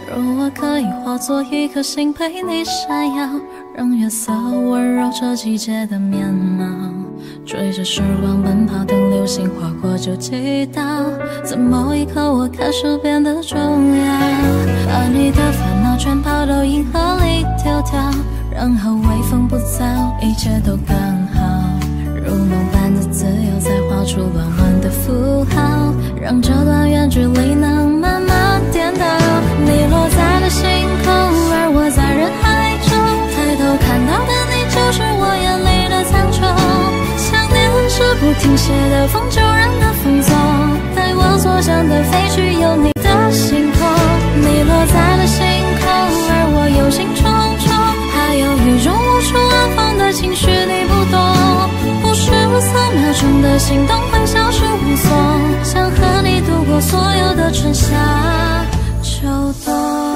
若我可以化作一颗星陪你闪耀，让月色温柔这季节的面貌，追着时光奔跑，等流星划过就击倒，在某一刻我开始变得重要，把你的烦恼全抛到银河里丢掉，然后微风不燥，一切都刚好，如梦般的自由，再画出乱乱的符号，让这段远距离能慢慢颠倒。你落在了星空，而我在人海中，抬头看到的你就是我眼里的苍穹。想念是不停歇的风，就让它风走，带我所向的飞去，有你的星空。你落在了星空，而我忧心忡忡，还有雨中无处安放的情绪你不懂，不是3秒钟的心动会消失无踪，想和你度过所有的春夏秋冬。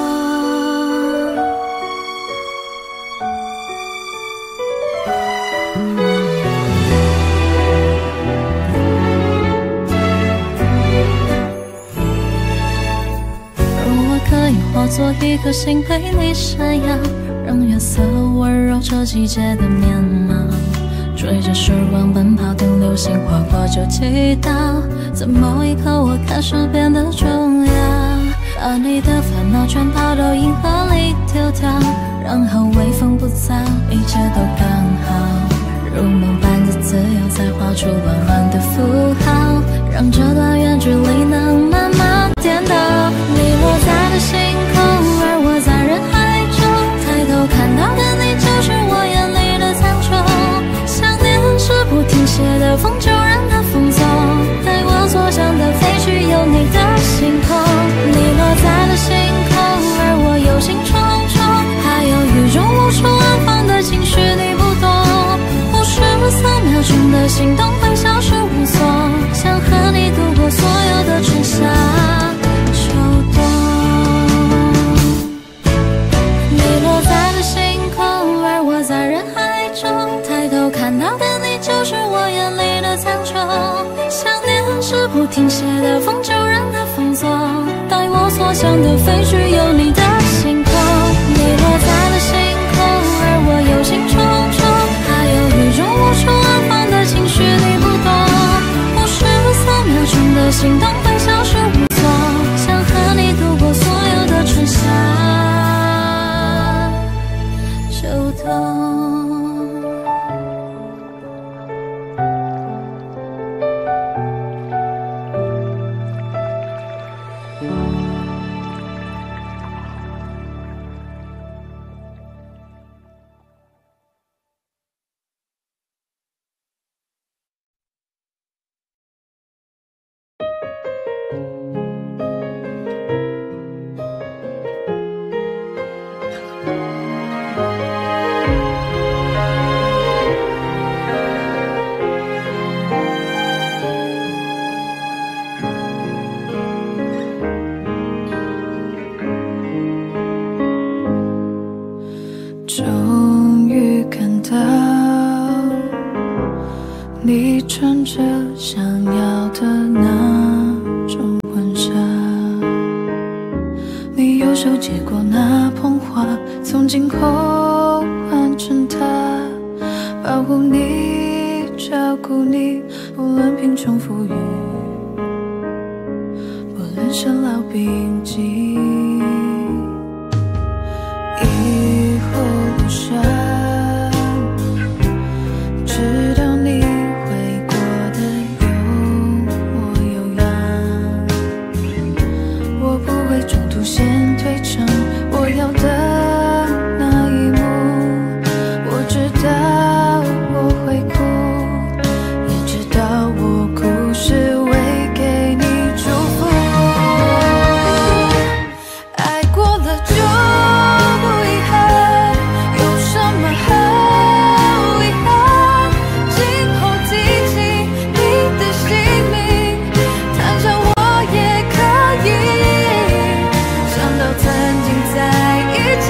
化作一颗星陪你闪耀，让月色温柔这季节的面貌，追着时光奔跑，等流星划过就击倒，在某一刻我开始变得重要，把你的烦恼全抛到银河里丢掉，然后微风不燥，一切都刚好，如梦般的自由，再画出乱乱的符号，让这段远距离能慢慢颠倒。你落在了星空，而我在人海中，抬头看到的你就是我眼里的苍穹。想念是不停歇的风，就让它风走，带我所向的飞去，有你的星空。你落在了星空，而我忧心忡忡，还有雨中无处安放的情绪你不懂，不是3秒钟的心动会消失无踪，想和你度过所有的春夏秋冬。你落在了星空，而我在人海中，抬头看到的你就是我眼里的苍穹。想念是不停歇的风，就让它风走，带我所向的飞去，有你的星空。你落在了星空，而我忧心忡忡，还有雨中无处安放的情绪你不懂，不是3秒钟的心动会消失无踪，想和你度过所有的春夏秋冬。 终于看到你穿着想要的那种婚纱，你右手接过那捧花，从今后换成它，保护你，照顾你，不论贫穷富裕，不论生老病疾。以后路上，直到你会过得有模有样，我不会中途先退场，我要的那一幕，我知道我会哭，也知道我哭是为给你祝福。爱过了就不遗憾，有什么好遗憾？今后记起你的姓名，谈笑我也可以。想到曾经在一起。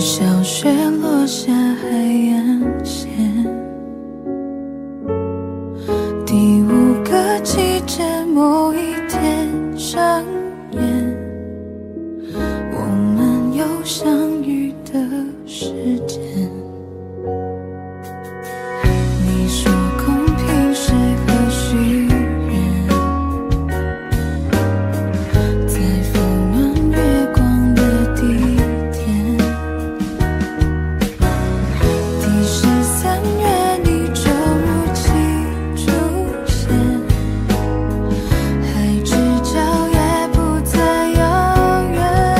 小雪落下海岸线，第5个季节某一天上演，我们有相遇的时间。你说公平谁和许愿，在丰满月光的地点，第13月你周无期出现，海之角也不再遥远。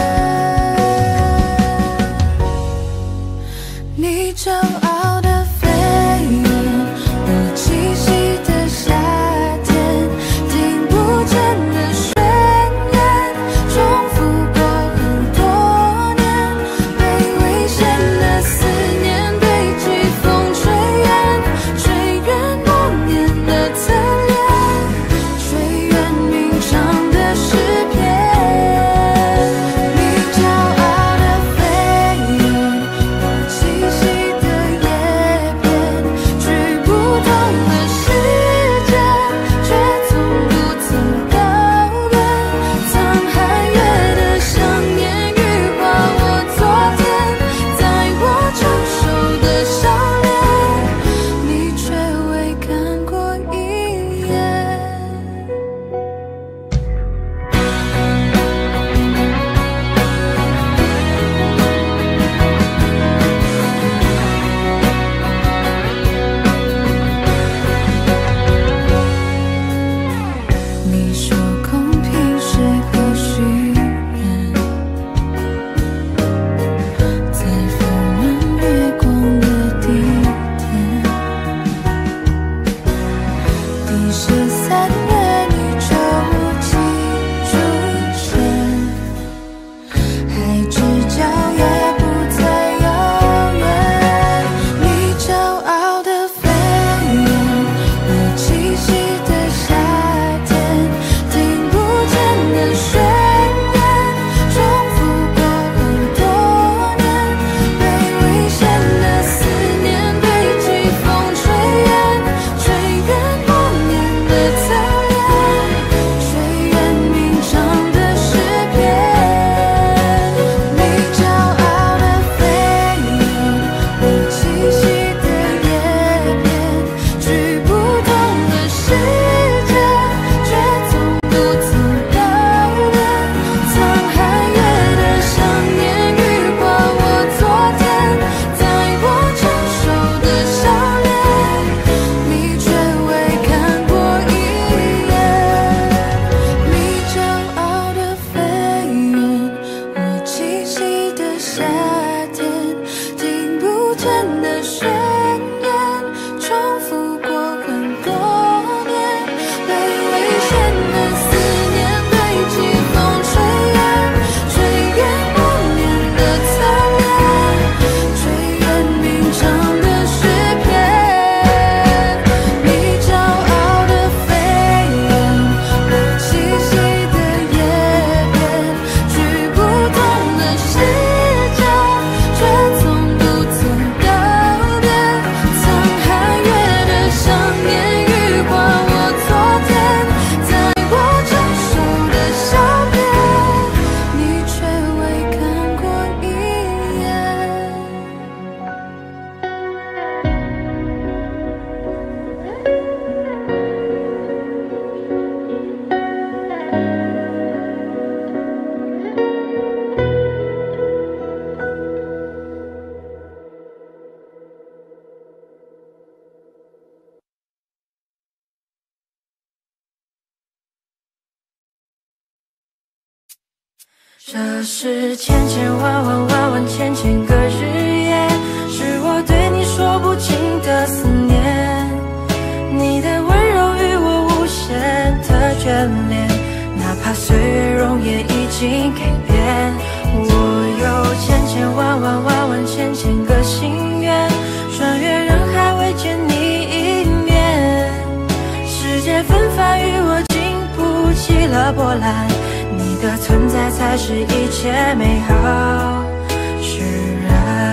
你骄傲的飞远，我栖息的夏天，听不见的宣言，重复过很多年，被危险的思念被季风吹远，吹远默念的侧脸，吹远鸣唱的诗篇。你骄傲的飞远，我栖息的叶片，举不动的世界，却从不曾告别。沧海月的想念羽化我昨天，在我成熟的笑脸，你却未看过一眼。你说公平谁和许愿，在丰满月光的地点，第13月你周无期出现，海之角也不再遥远。你骄傲的飞远，我栖息的夏天，听不见的宣言，重复过很多年，被危险的思念被季风吹远，吹远默念的侧脸，吹远鸣唱的诗篇。你骄傲的飞远，我栖息的叶片，举不动的世界，却从不曾告别。沧海月的想念羽化我昨天，在我成熟的笑脸，你却未看过一眼。你骄傲的飞远，我栖息的夏天，听不见的宣言，重复过很多年，被危险的思念被季风吹远，吹远默念的侧脸，吹远鸣唱的诗篇。你骄傲的飞远，我栖息的叶片，举不动的世界，却从不曾告别。沧海月的想念羽化我昨天，在我成熟的笑脸，你却未看过一眼。 这是千千万万万万千千个日夜，是我对你说不尽的思念。你的温柔与我无限的眷恋，哪怕岁月容颜已经改变。我有千千万万万万千千个心愿，穿越人海未见你一面。世界纷繁与我经不起了波澜，你的存在才是一切美好释然。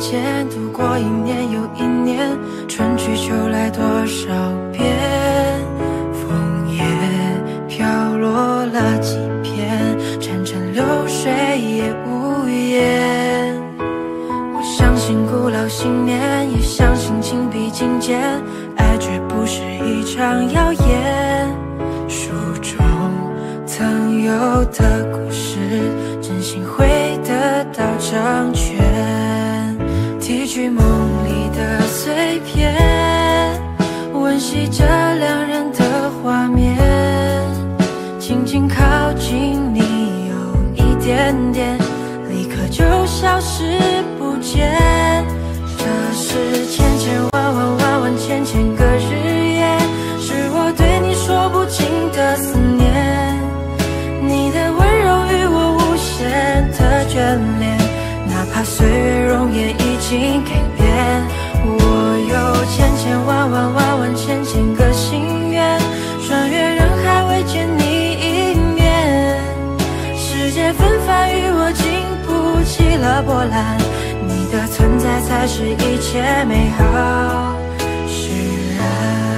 间，度过一年又一年，春去秋来多少遍，枫叶飘落了几片，潺潺流水也无言。我相信古老信念，也相信情比金坚，爱绝不是一场谣言。书中曾有的故事，真心会得到成全。提取梦里的碎片，温习着两人的画面，轻轻靠近你有一点点，立刻就消失不见。这是千千万万万万千千个日夜，是我对你说不尽的思念。你的温柔与我无限的眷恋，哪怕岁月容颜已经改变。我有千千万万万万千千个心愿，穿越人海未见你一面。世界纷繁与我经不起了波澜，你的存在才是一切美好释然。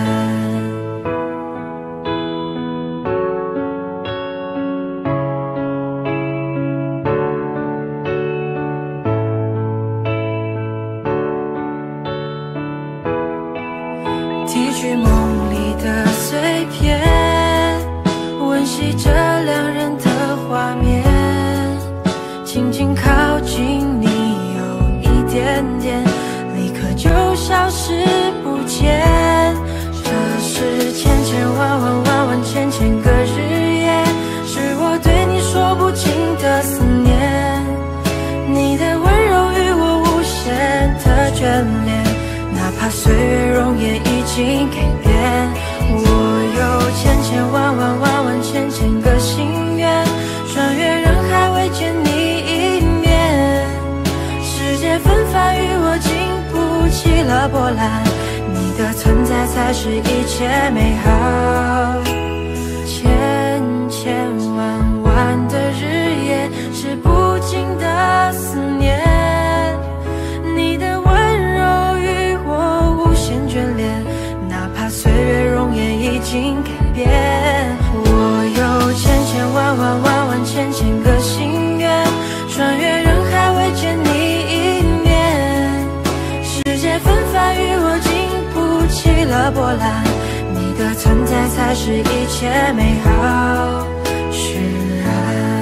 提取梦里的碎片，温习着两人的画面，轻轻靠近你有一点点，立刻就消失不见。这是千千万万万万千千个日夜，是我对你说不尽的思念。你的温柔与我无限的眷恋，哪怕岁月容颜已经改变。我有千千万万万万千千个心愿，穿越人海未见你一面。世界纷繁与我经不起了波澜，你的存在才是一切美好。千千万万的日夜，是不尽的思念。你的温柔与我无限眷恋，哪怕岁月容颜已经改变。我有千千万万万万千千个心愿，穿越人海未见你一面。世界纷繁与我经不起了波澜，你的存在才是一切美好释然。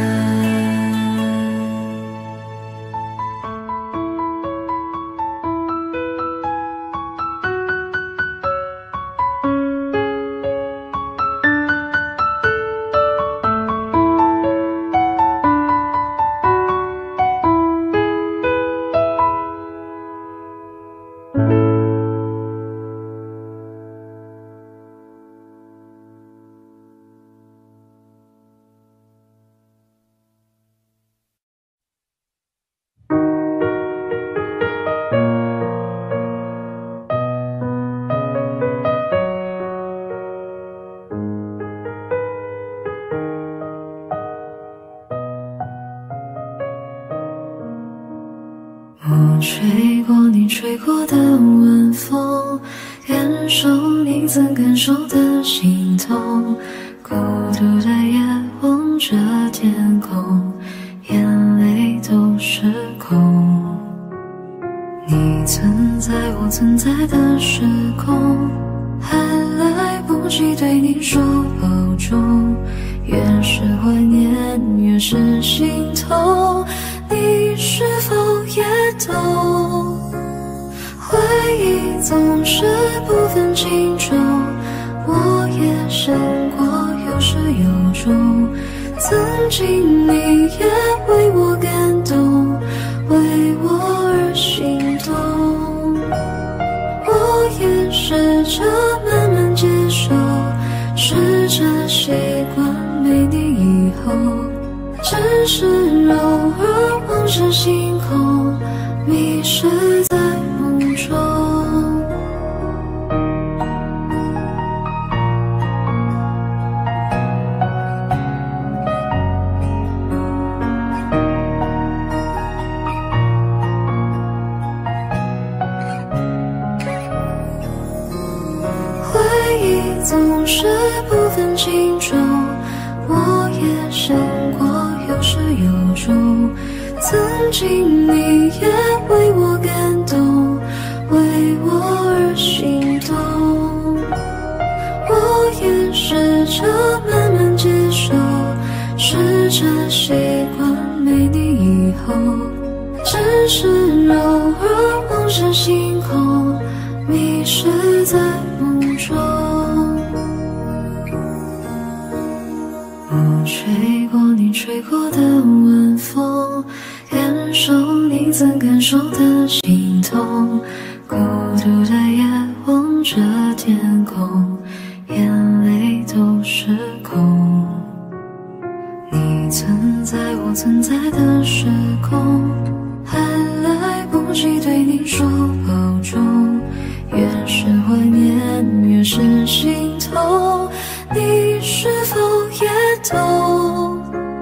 我吹过你吹过的晚风，感受你曾感受的心痛。孤独的夜望着天空，眼泪都失控。你存在我存在的时空，还来不及对你说保重。越是怀念越是心痛，你是否也懂？回忆总是不分轻重，我也想过有始有终。曾经你也为我感动，为我而心动。我也试着慢慢接受，试着习惯没你以后，只是偶尔望着星空，迷失在梦中。 住。曾经你也为我感动，为我而心动。我也试着慢慢接受，试着习惯没你以后，只是偶尔望向星空，迷失在梦中。我吹过你吹过的晚风，感受你曾感受的心痛。孤独的夜望着天空，眼泪都失控。你存在我存在的时空，还来不及对你说保重。越是怀念越是心痛，你是否也懂？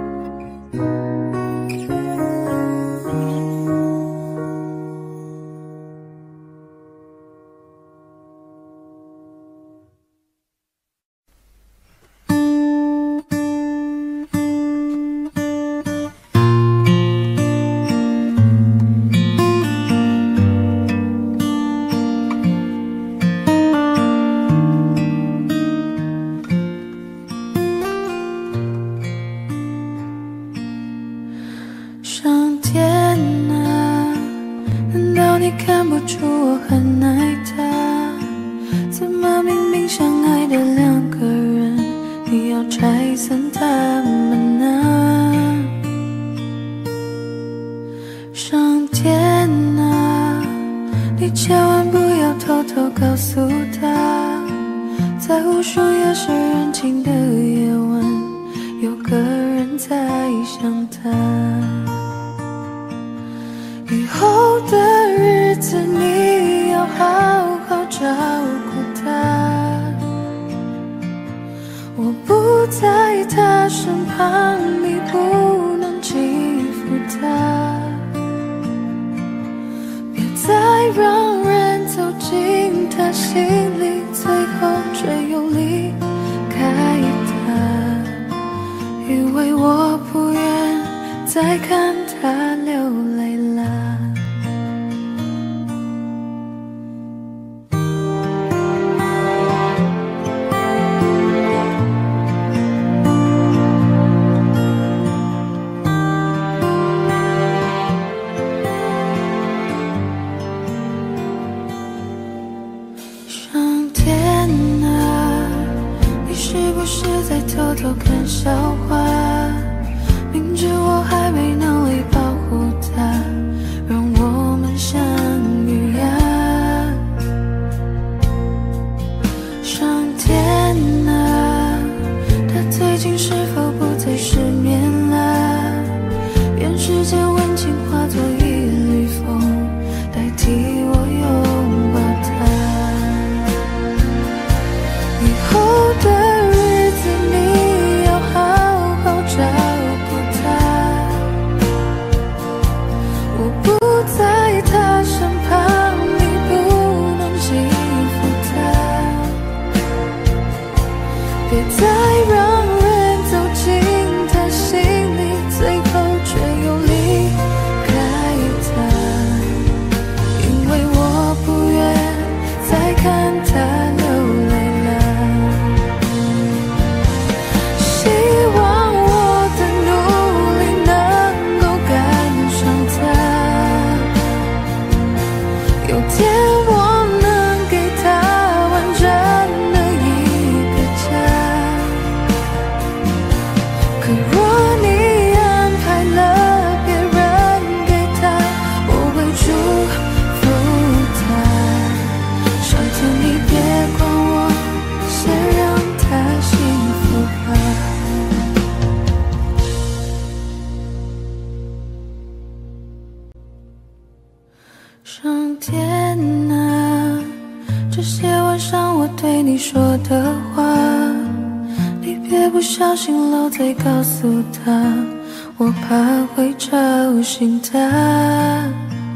再告诉他，我怕会吵醒他。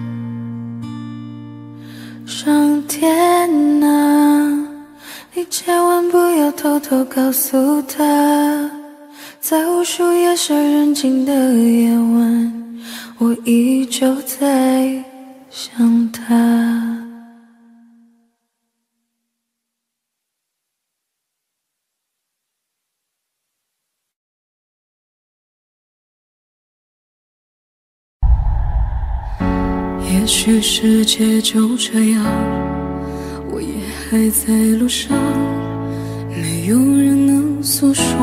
上天啊，你千万不要偷偷告诉他， 在无数夜深人静的夜晚，我依旧在想他。 也许世界就这样，我也还在路上，没有人能诉说。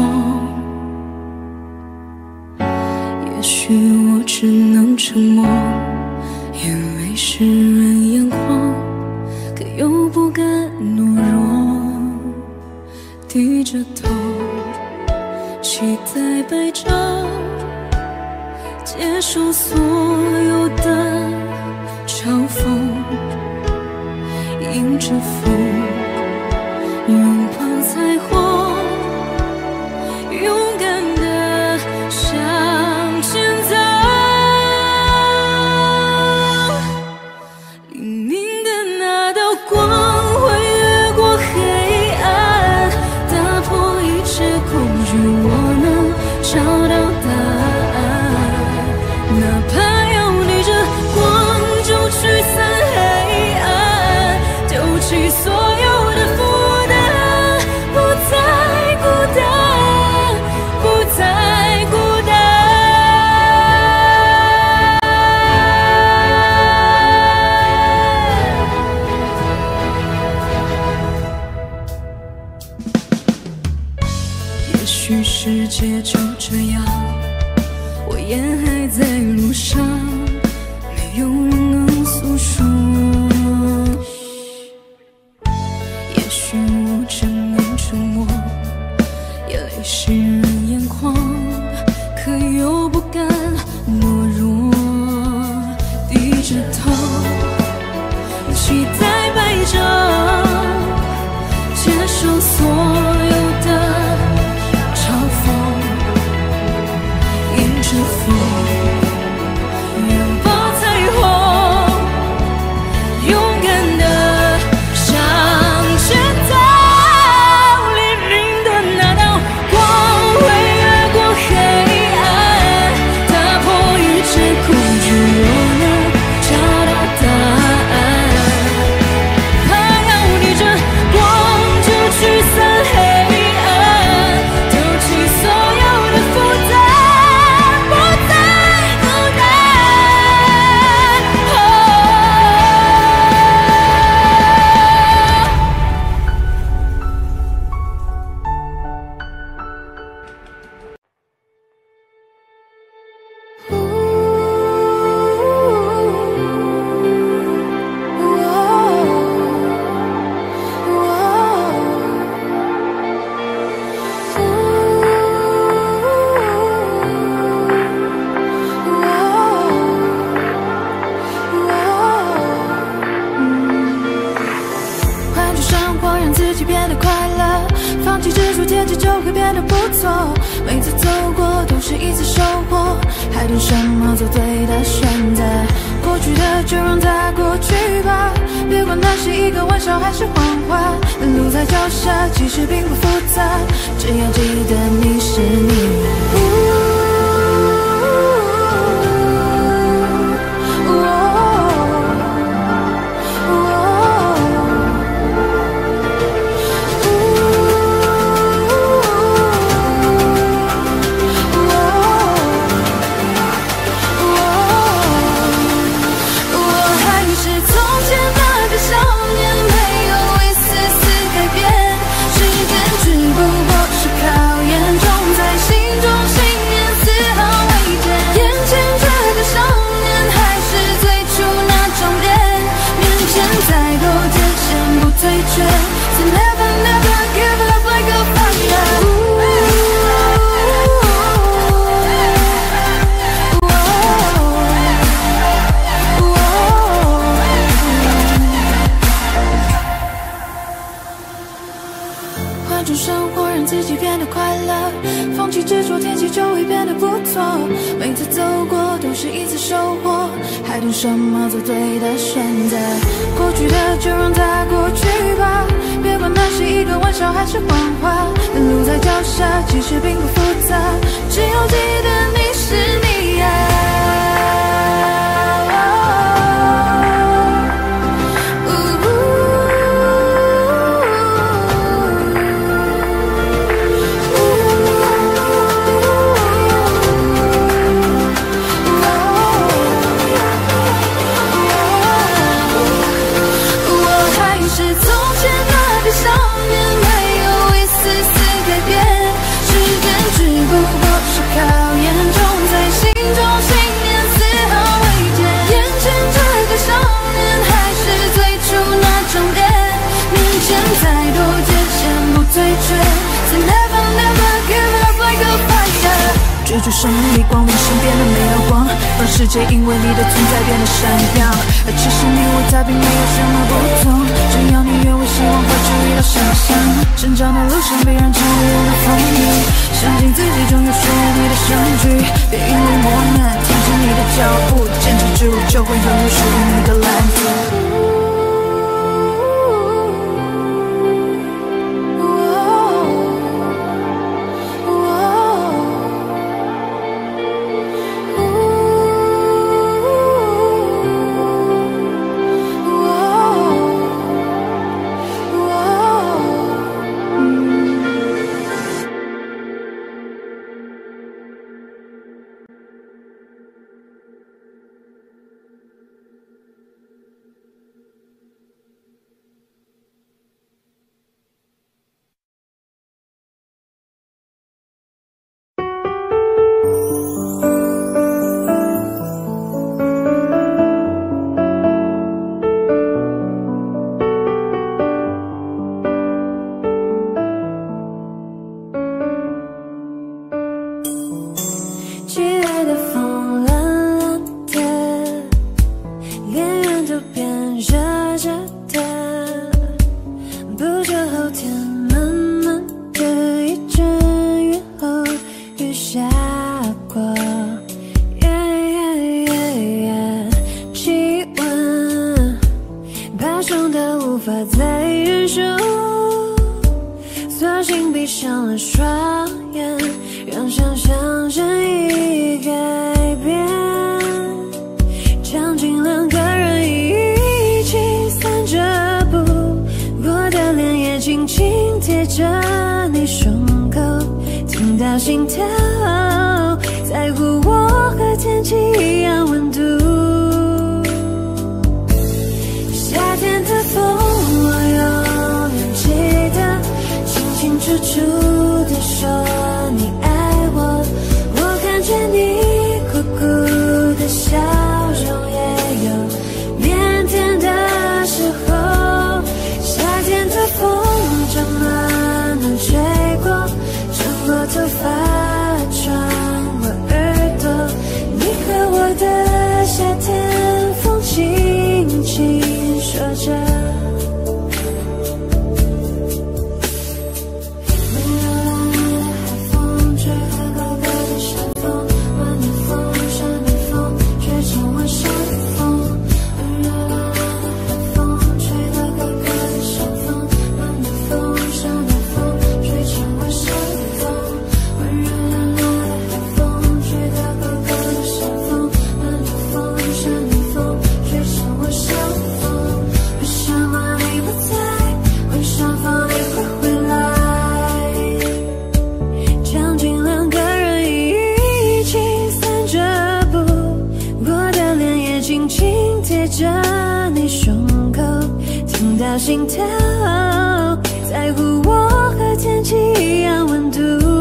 也许我只能沉默，眼泪湿润眼眶，可又不敢懦弱。低着头，期待白昼，接受所有的嘲讽，迎着风，拥抱彩虹，勇敢地向前走。黎明的那道光会越过黑暗，打破一切恐惧，我能找到答案。哪怕要逆着光驱散黑暗，丢弃所有的负担，不再孤单，不再孤单。也许世界就这样，我也还在路上，没有人能诉说。也许我只能沉默，眼泪湿润眼眶，可又不敢懦弱。低着头，期待白昼，接受所有的嘲讽，迎着风，拥抱彩虹，勇敢地向前走。黎明的那道光会越过黑暗，打破一切恐惧，我能找到答案。怕要逆着光就驱散黑暗，丢弃所有的负担，不再孤单。 换种生活让自己变得快乐，放弃执着天气就会变得不错。每次走过都是一次收获，还等什么做对的选择？过去的就让它过去吧，别管那是一个玩笑还是谎话。路在脚下，其实并不复杂，只要记得你是你。时间只不过是考验，种在心中。 凭什么做对的选择？过去的就让它过去吧，别管那是一个玩笑还是谎话。路在脚下，其实并不复杂，只要记得你是你呀。追逐胜利光明身边的没有光，让世界因为你的存在变得闪亮。而其实你我他并没有什么不同，只要你愿为希望会注意到想象。成长的路上必然经历了风雨，相信自己终有属于你的相聚。别因为磨难停止你的脚步，坚持住就会拥有属于你的蓝图。心跳，在乎我和天气一样温度。夏天的风，我永远记得，清清楚楚地说你爱我。我看见你苦苦的笑容，也有腼腆的时候。夏天的风怎么能吹过？我头发穿过耳朵，你和我的夏天风轻轻说着，温柔懒懒的海风吹和高高的山峰，温暖风山的风吹成我伤风，温柔懒懒的海风吹和高高的山峰，温暖风山的风吹成我伤风。着你胸口，听到心跳，在乎我和天气一样温度。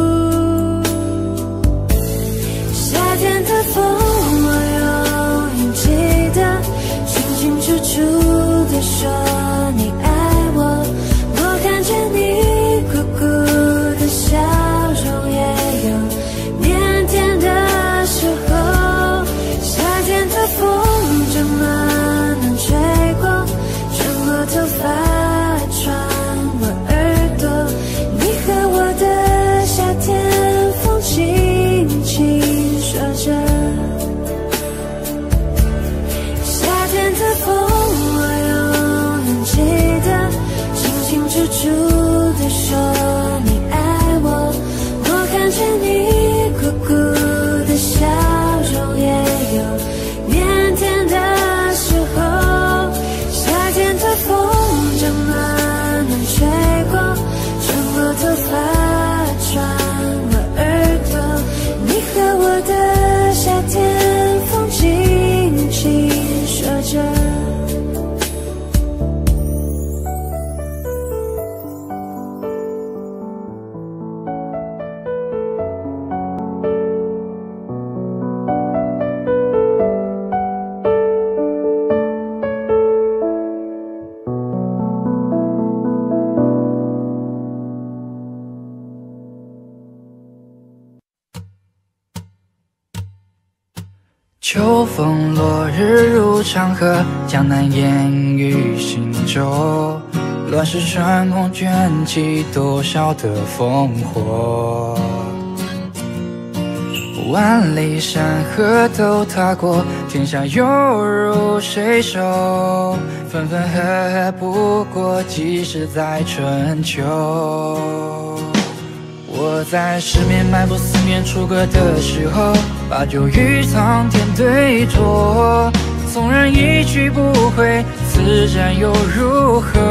夏天的风，我永远记得，清清楚楚地说你爱我。我看见你苦苦的笑容，也有腼腆的时候。夏天的风怎么吹过，穿过头发秋风落日入长河，江南烟雨行舟。乱世穿空卷起多少的烽火，万里山河都踏过，天下犹如水手。分分合合不过几时在春秋。我在十面埋伏四面楚歌的时候，把酒与苍天对酌。纵然一去不回，此战又如何？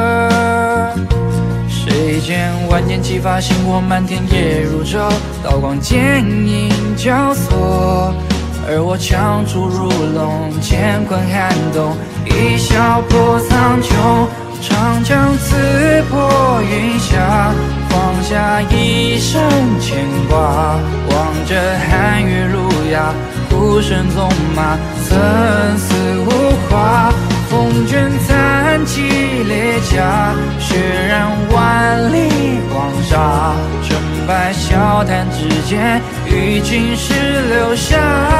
谁见万箭齐发，星火漫天夜如昼，刀光剑影交错。而我枪出如龙，乾坤撼动，一笑破苍穹。长枪刺破云霞，放下一生牵挂。望着寒月如鸦，孤身纵马，生死无话。风卷残骑列甲，血染万里黄沙。成败笑谈之间，与青史留下。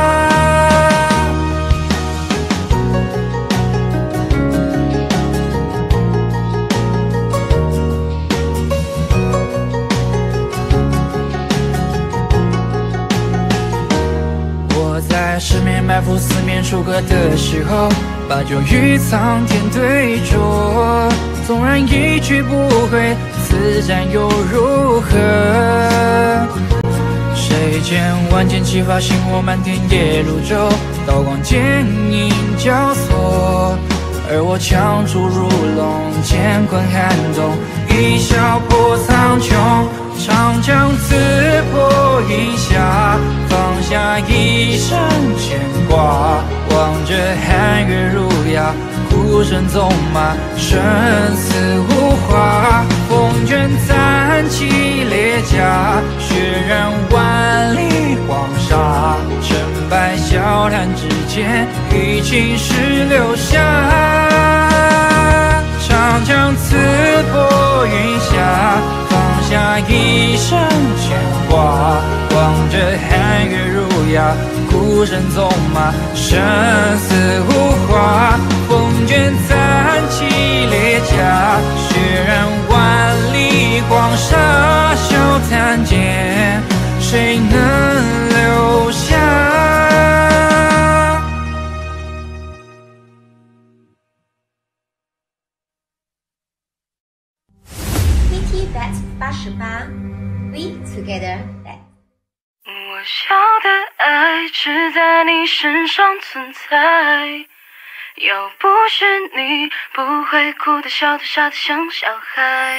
在十面埋伏四面楚歌的时候，把酒与苍天对酌。纵然一去不回，此战又如何？谁见万箭齐发，星火漫天夜如昼，刀光剑影交错。而我枪出如龙，乾坤撼动，一笑破苍穹。长枪刺破云霞，放下一生牵挂。望着寒月如鸦，孤身纵马，生死无话。风卷残骑列甲，血染万里黄沙。成败笑谈之间，与青史留下。长枪刺破云霞，放下一生牵挂。望着寒月如鸦，孤身纵马，生死无话。风卷残骑列甲，血染万里黄沙。笑谈间，谁能留下 ？PT Bet 88 We Together Bet。 我要的爱只在你身上存在，要不是你，不会哭得笑得傻得像小孩。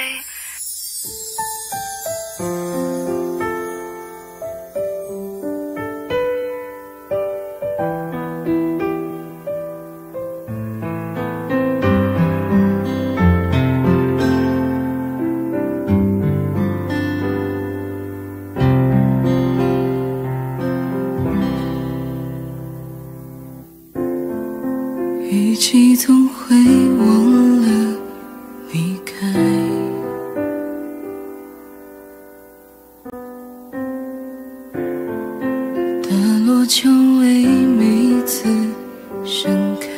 语气总会忘了离开，大落蔷薇每次盛开，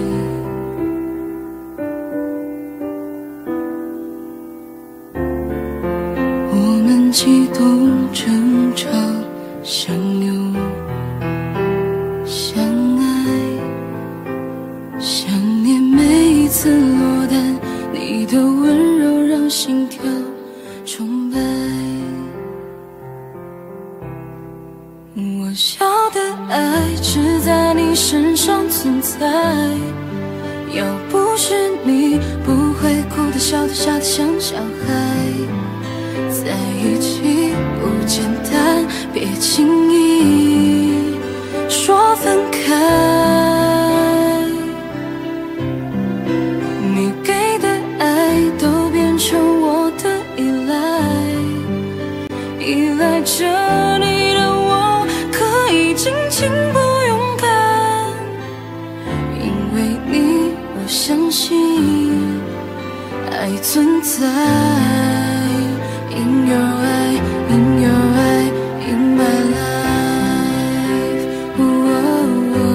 我们激动争吵相拥相爱，想念每一次落单，你的温柔让心跳崇拜。我要的爱只在你身上存在，要不是你，不会哭得笑得傻得像小孩。在一起不简单，别轻易说分开。你给的爱都变成我的依赖，依赖着你的我可以尽情不勇敢，因为你我相信爱存在。In your eye, in your eye, in my life. Whoa, whoa, whoa.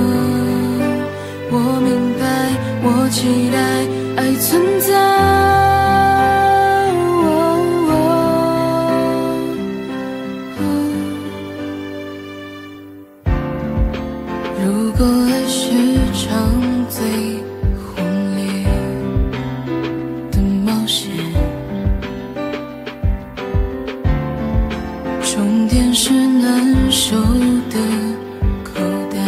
如果爱是场最轰烈的冒险，终点是难受的口袋，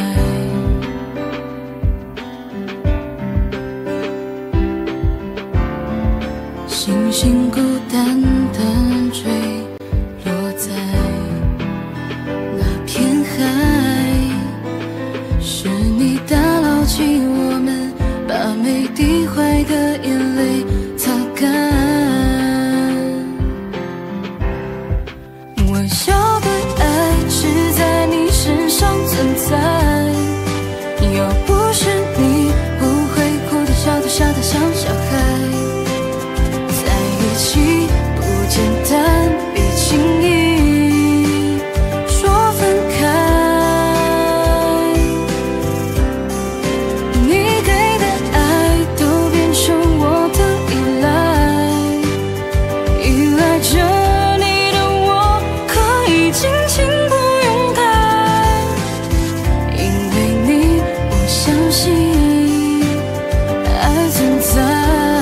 星星孤单地坠落在那片海，是你打捞起我们，把每滴坏的眼泪擦干。我要的爱只在你身上存在，要不是你，不会哭得笑得傻得像小孩。在一起不简单，别轻易说分开。你给的爱都变成我的依赖，依赖着你的我可以尽情不用待，因为你我相信爱存在。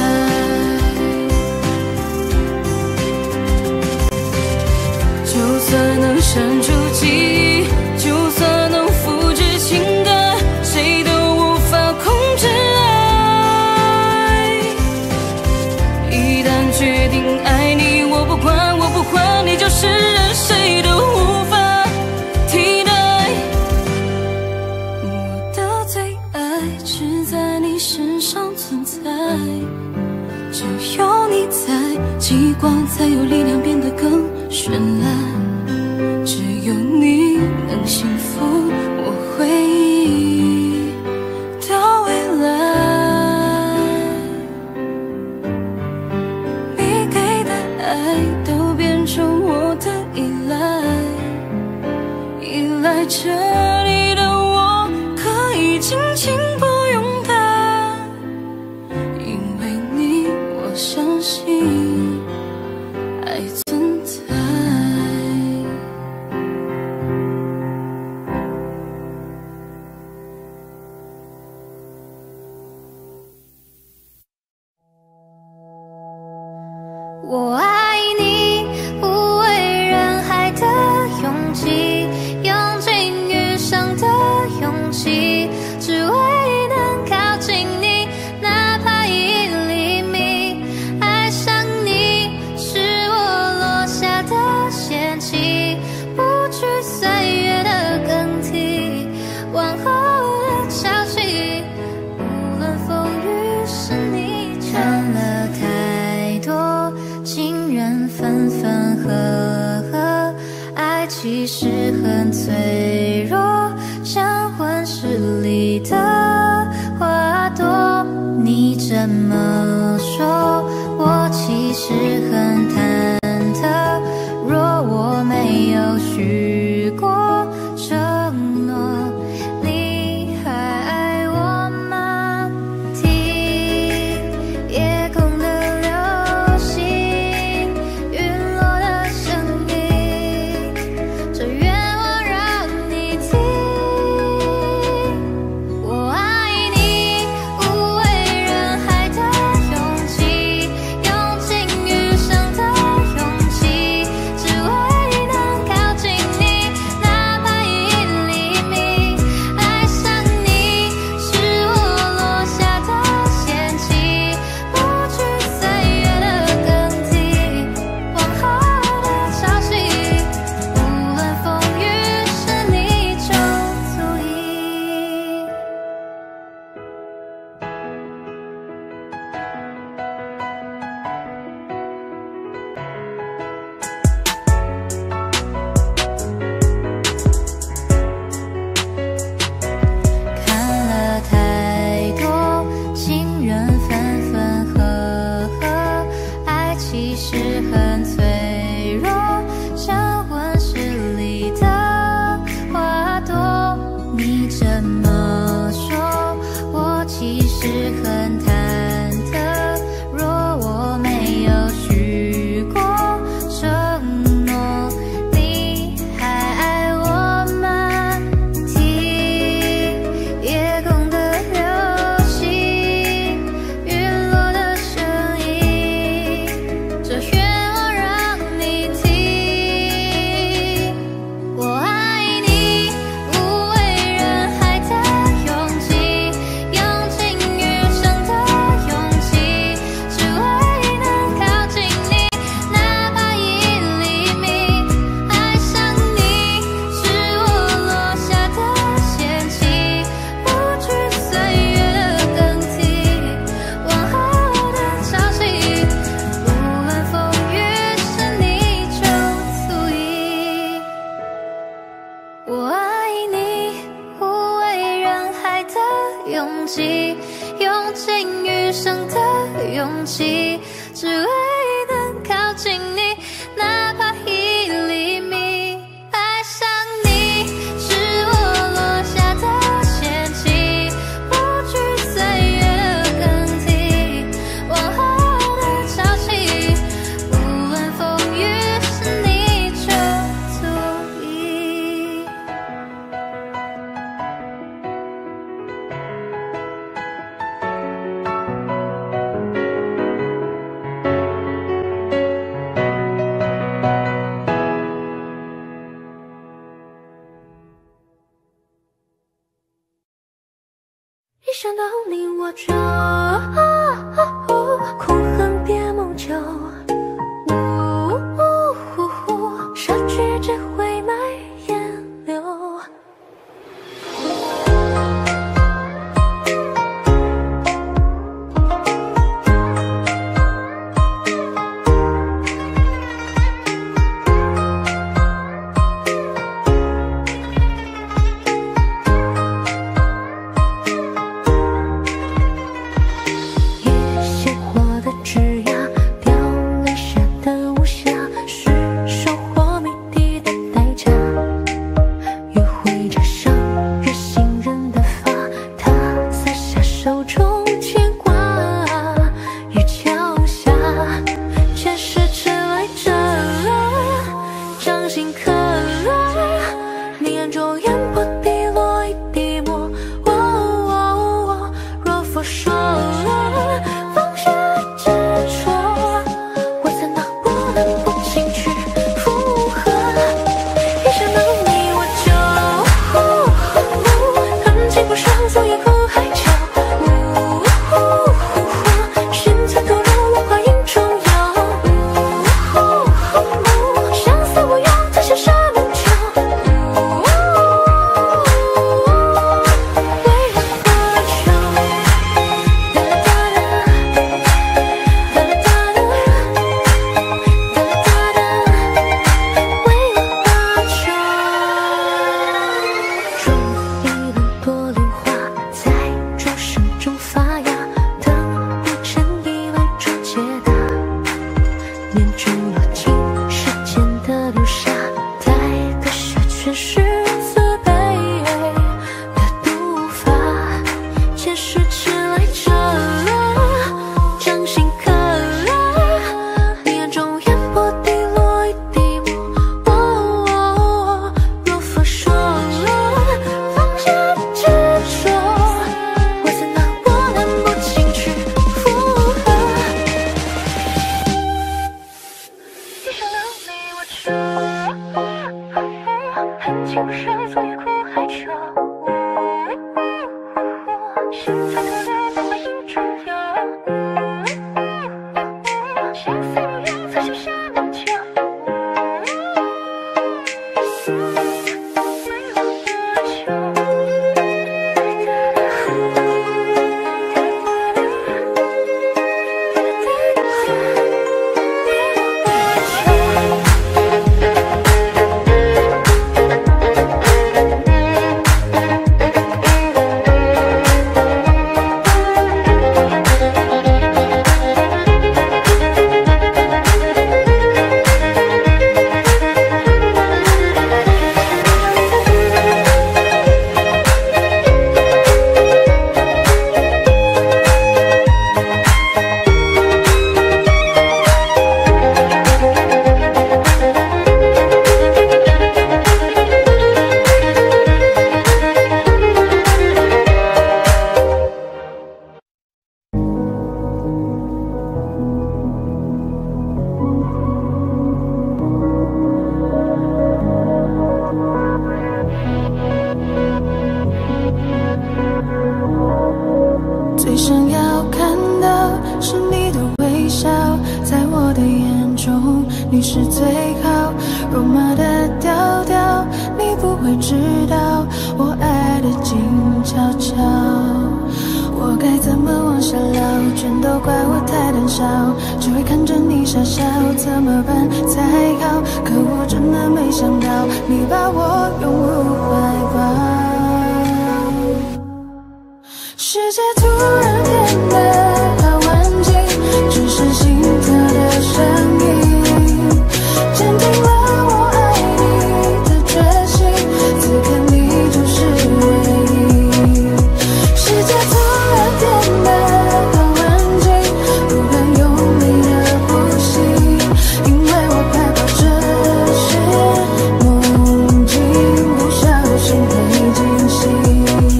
就算能删除记忆，就算能复制情感，谁都无法控制爱。一旦决定爱你，我不管，我不管，你就是人，谁都无法替代。我的最爱只在你身上存在，只有你在，极光才有力量变得更绚烂。只有你能幸福我回忆的未来，你给的爱都变成我的依赖，依赖着你的我可以尽情不用待，因为你我相信爱存在。 我爱你，无畏人海的勇气，用尽余生的勇气，只为能靠近你，哪怕1厘米。爱上你，是我落下的仙气，不惧岁月的更替，往后的潮汐，无论风雨是你看了太多情人分分合合，爱其实很脆弱，像温室里的花朵。你这么说，我其实很忐忑，若我没有许过承诺，你还爱我吗？听夜空的流星，陨落的声音，这愿望让你听。我爱你，无畏人海的勇气，用尽余生的勇气，只为能靠近你，哪怕1厘米。爱上你，是我落下的仙气，不惧岁月的更替，往后的潮汐，无论风雨是你就足矣。看了太多情人分分合合，爱其实很脆弱，像温室里的花朵。你这么说，我其实很忐忑，若我没有许过承诺，你还爱我吗？听忘记，用尽余生的勇气，只为能靠近你，哪怕1厘米。爱上你是我落下的陷阱，不惧岁月更替，往后的潮起，无论风雨是你就足矣。一想到你我就苦恨别梦久，失去只会埋眼流。野鲜花的枝桠，凋零下的无暇，是收获谜底的代价。约会着伤越信任的发，他撒下手中牵挂，雨桥下，前世迟来者，掌心刻了你眼中烟波滴落一滴墨。若佛说了放下执着，我怎能不能不轻去附和？一想到你我就恨情不舍，昨夜哭海秋。心残透了落花影中游，相思无用，它像沙门球。为了何求？哒啦哒啦，哒啦哒啦，哒啦哒啦，为了何求？种一轮朵莲花，在众生中发芽，等不成一万种解答。念中落尽世间的流沙，待割舍全是慈悲的读法。前世迟来者，掌心刻了你眼中烟波滴落一滴墨。若佛说了放下执着，我怎能不能不轻去附和？一想到你我就恨情不舍，昨夜哭海秋。心残透了落花影中游，相思无用，才像沙门球。为了何求？最想要看到是你的微笑，在我的眼中你是最好。肉麻的调调，你不会知道我爱的静悄悄。我该怎么往下聊？全都怪我太胆小，只会看着你傻笑，怎么办才好？可我真的没想到，你把我拥入怀抱。 世界突然变得好安静，只剩心跳的声音，坚定了我爱你的决心，此刻你就是唯一。世界突然变得好安静，不敢用力的呼吸，因为我害怕这是梦境，不小心会惊醒。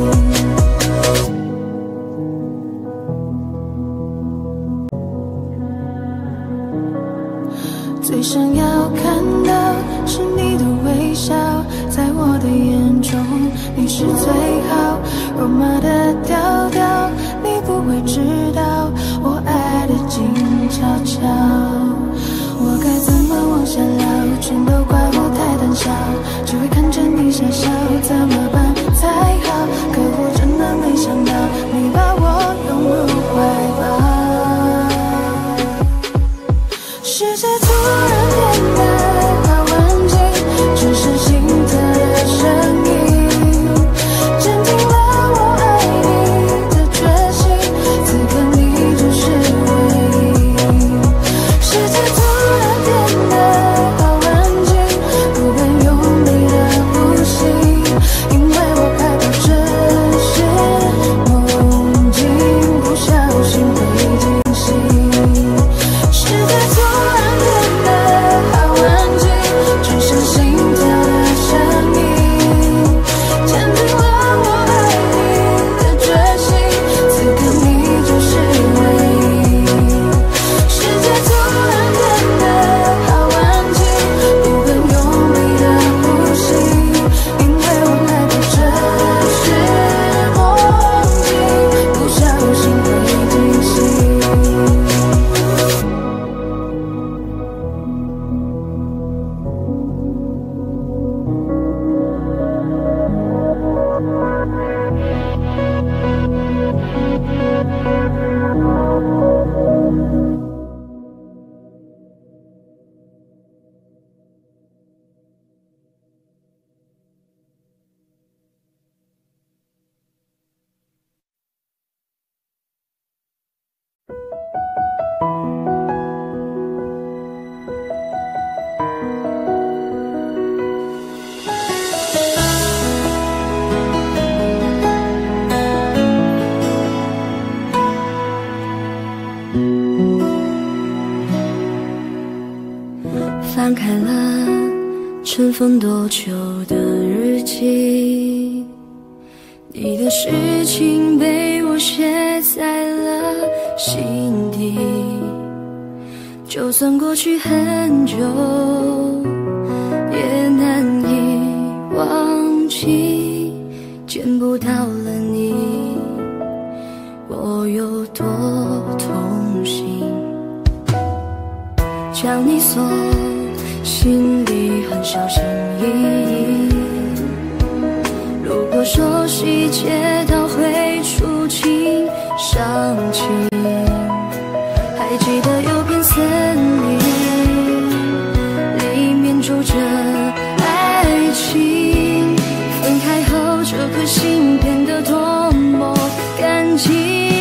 最想要看到是你的微笑，在我的眼中你是最好。肉麻的调调，你不会知道我爱的静悄悄。我该怎么往下聊？全都怪我太胆小，只会看着你傻笑，怎么办才好？可我真的没想到，你把我拥入怀抱。世界突然变得好安静，只剩心跳的声音，坚定了我爱你的决心，此刻你就是唯一。世界突然变得好安静，不敢用力的呼吸，因为我害怕这是梦境，不小心会惊醒。世界突然变得好安静，只剩心跳的声音，坚定了我爱你的决心，此刻你就是唯一。世界突然变得好安静，不敢用力的呼吸，因为我害怕这是梦境，不小心会惊醒。 翻开了尘封多久的日记，你的事情被我写在了心底，就算过去很久也难以忘记，见不到了你我有多痛心，将你锁心里很小心翼翼，如果说细节都会触景伤情，还记得有片森林，里面住着爱情，分开后这颗心变得多么干净，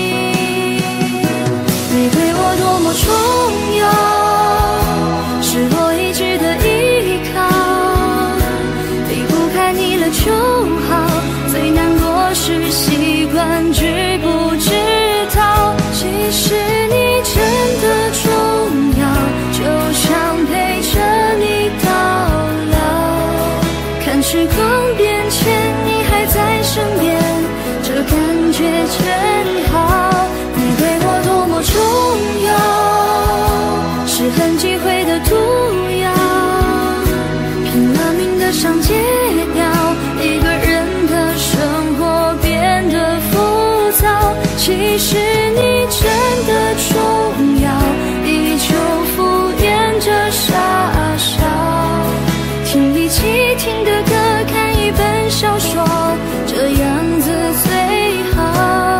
你对我多么重要，是我一直的依靠，离不开你了就好，最难过是习惯知不知道，其实你真的重要，就想陪着你到老，看时光变迁你还在身边，这感觉真好，你对我多么重要，是很忌讳的毒药，拼了命的想戒掉，一个人的生活变得浮躁，其实你真的重要，依旧敷衍着傻笑，听一起听的歌，看一本小说，这样子最好。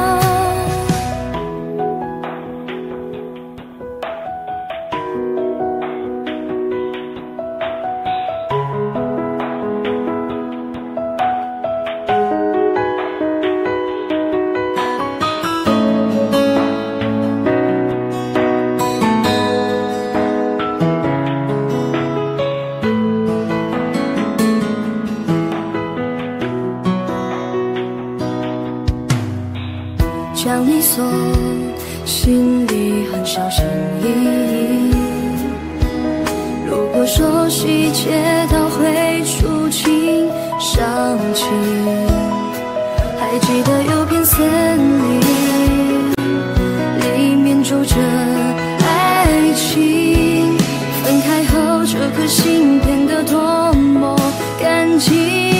向你送，心里很小心翼翼。如果说细节都会触景伤情，还记得有片森林，里面住着爱情。分开后，这颗心变得多么干净。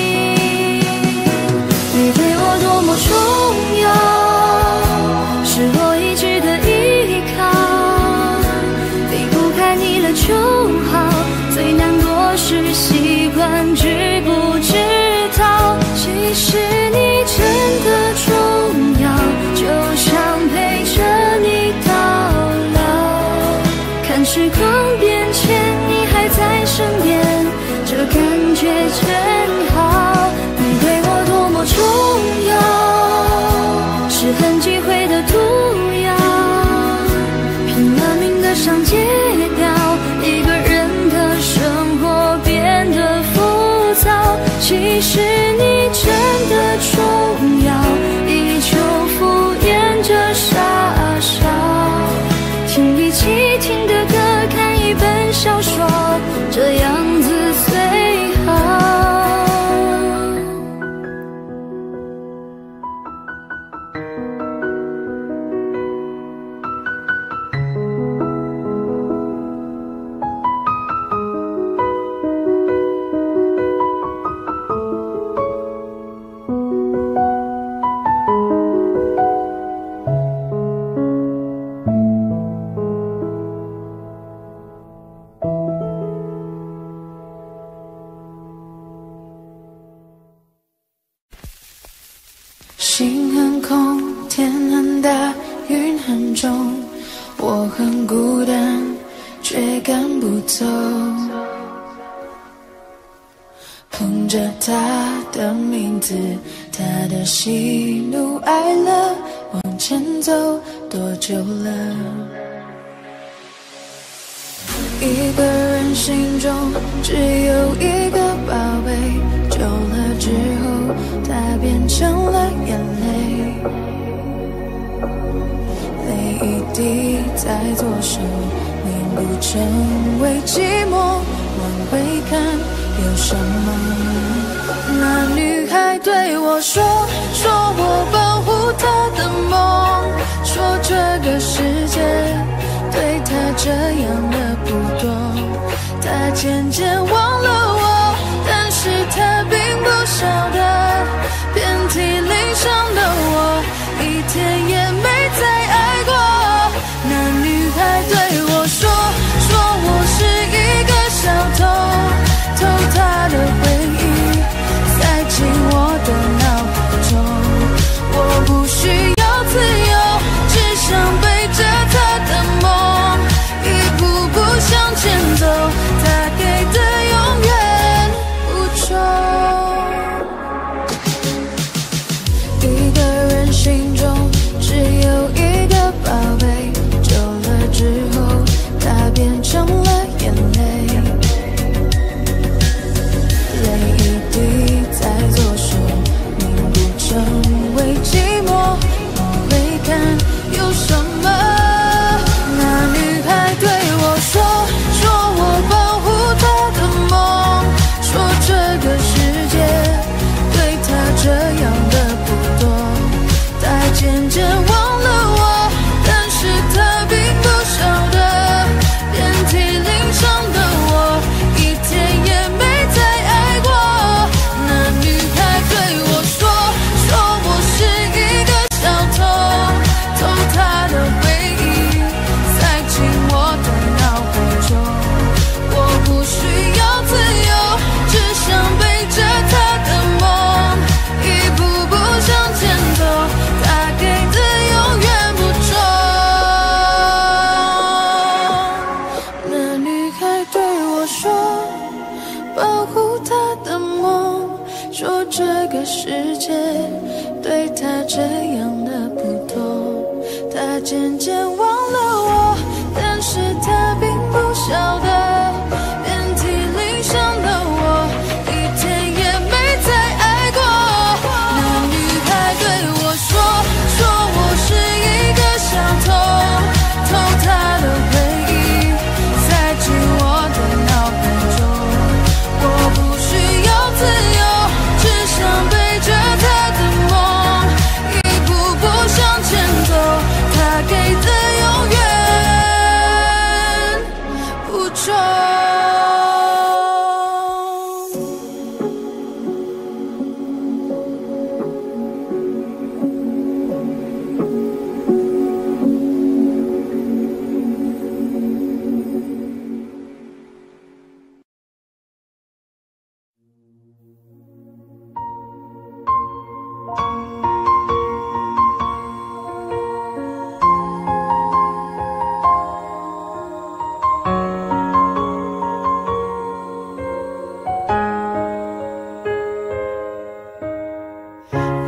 你对我多么重要，是我一直的依靠。离不开你了就好，最难过是习惯知不知道。其实你真的重要，就想陪着你到老。看时光变迁，你还在身边，这感觉真好。你对我多么重要，是很忌讳的毒药，拼了命的想戒掉，一个人的生活变得浮躁。其实你真的重要，依旧敷衍着傻笑，听一起听的歌，看一本小说，这样子最好。 心很空，天很大，云很重，我很孤单，却赶不走。哼着他的名字，他的喜怒哀乐，往前走多久了？一个人心中只有一个宝贝，久了之后，它变成了眼泪，泪一滴在左手，凝固成为寂寞。往回看有什么？那女孩对我说，说我保护她的梦，说这个世界对她这样的不多。她渐渐忘了我，但是她并不晓得，遍体鳞伤的我，一天也没再爱过。那女孩对我说，说我是一个小偷，偷她的回忆，塞进我的脑海中。我不需要自由，只想背着她的梦，一步步向前走，她给的永远不重。一个人心中只有一个宝贝，久了之后，它变成了眼泪，泪一滴在左手，凝固成为寂寞。往回看有什么？那女孩对我说，说我保护她的梦，说这个世界对她这样的不多。她渐渐忘了我，但是她并不晓得，遍体鳞伤的我，一天也没再爱过。那女孩对我说，说我是一个小偷，偷她的回忆，塞进我的脑海中。我不需要自由，只想背着她的梦，一步步向前走，她给的永远不重。那女孩对我说，保护她的梦，说这个世界对她这样的不多。她渐渐忘了我，但是她并不晓得，遍体鳞伤的我，一天也没再爱过。那女孩对我说，说我是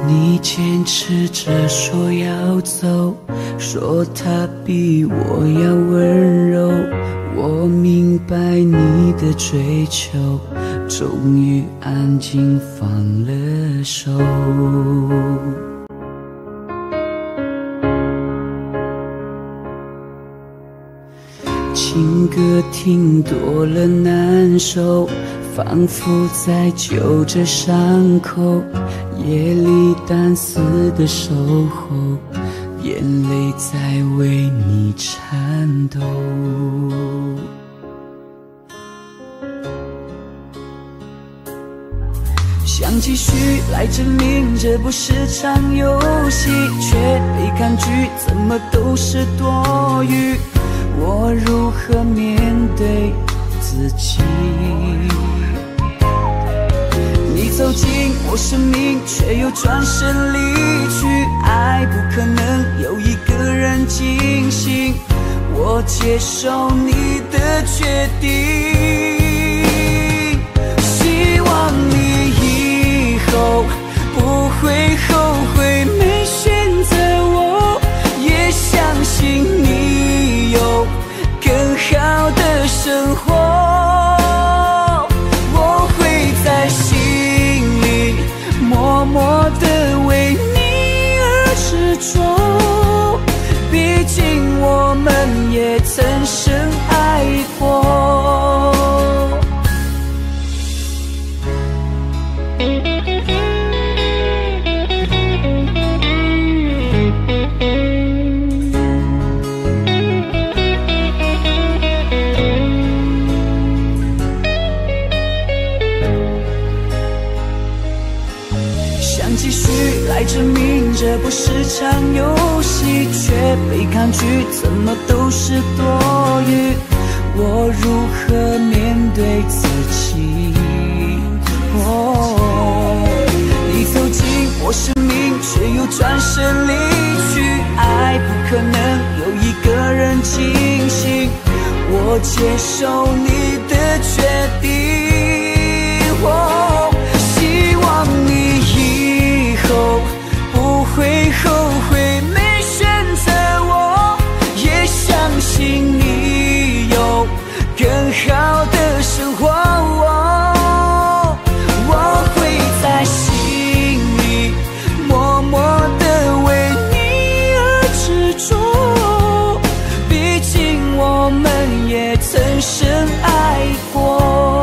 你坚持着说要走，说他比我要温柔。我明白你的追求，终于安静放了手。情歌听多了难受，仿佛在揪着伤口，夜里单丝的守候，眼泪在为你颤抖。想继续来证明这不是场游戏，却被抗拒，怎么都是多余。我如何面对自己？你走进我生命，却又转身离去。爱不可能有一个人进行，我接受你的决定。希望你以后不会后悔没选择我，也相信你有更好的生活。我会在心里默默地为你而执着，毕竟我们也曾深爱过。继续来证明这不是场游戏，却被抗拒，怎么都是多余。我如何面对自己？你走进我生命，却又转身离去。爱不可能有一个人进行，我接受你的决定。希望你以后不会后悔没选择我，也相信你有更好的生活。我会在心里默默地为你而执着，毕竟我们也曾深爱过。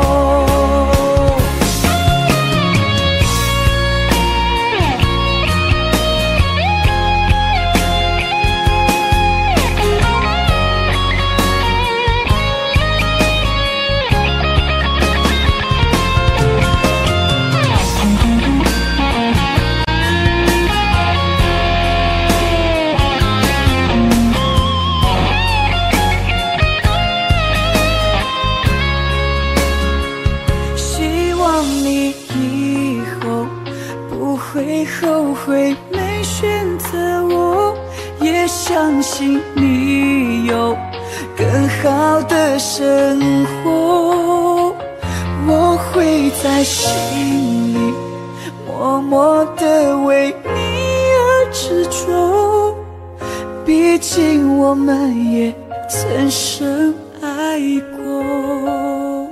后悔没选择我，也相信你有更好的生活。我会在心里默默地为你而执着，毕竟我们也曾深爱过。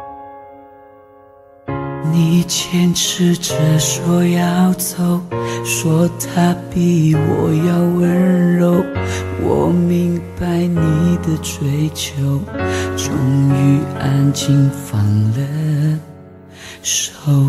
你坚持着说要走，说他比我要温柔。我明白你的追求，终于安静放了手。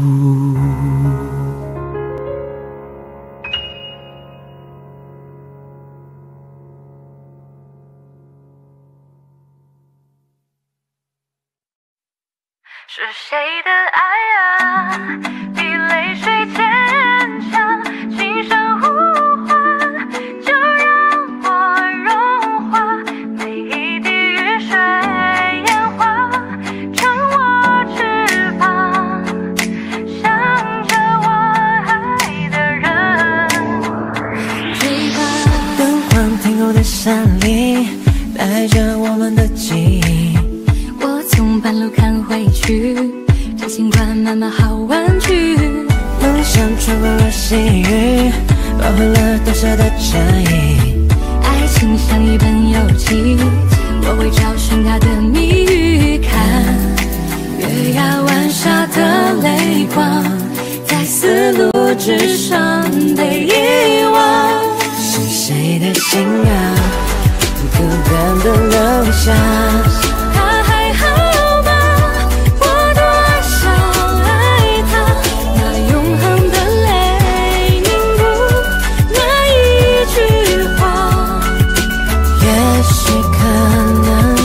是谁的爱啊，比泪水坚强，轻声呼唤，就让我融化，每一滴雨水烟花，成我翅膀，向着我爱的人追吧。 灯光停留的山里，带着我们的记忆。 我从半路看回去，这尽管慢慢好玩具。 梦像穿过了细雨，包含了多少的差异。 爱情像一本游记，我会找寻它的谜语。看月牙湾下的泪光，在丝路之上被遗忘。 是谁的信仰，孤单的留下。 他还好吗？我多想爱他，那永恒的泪凝固那一句话。 也许可能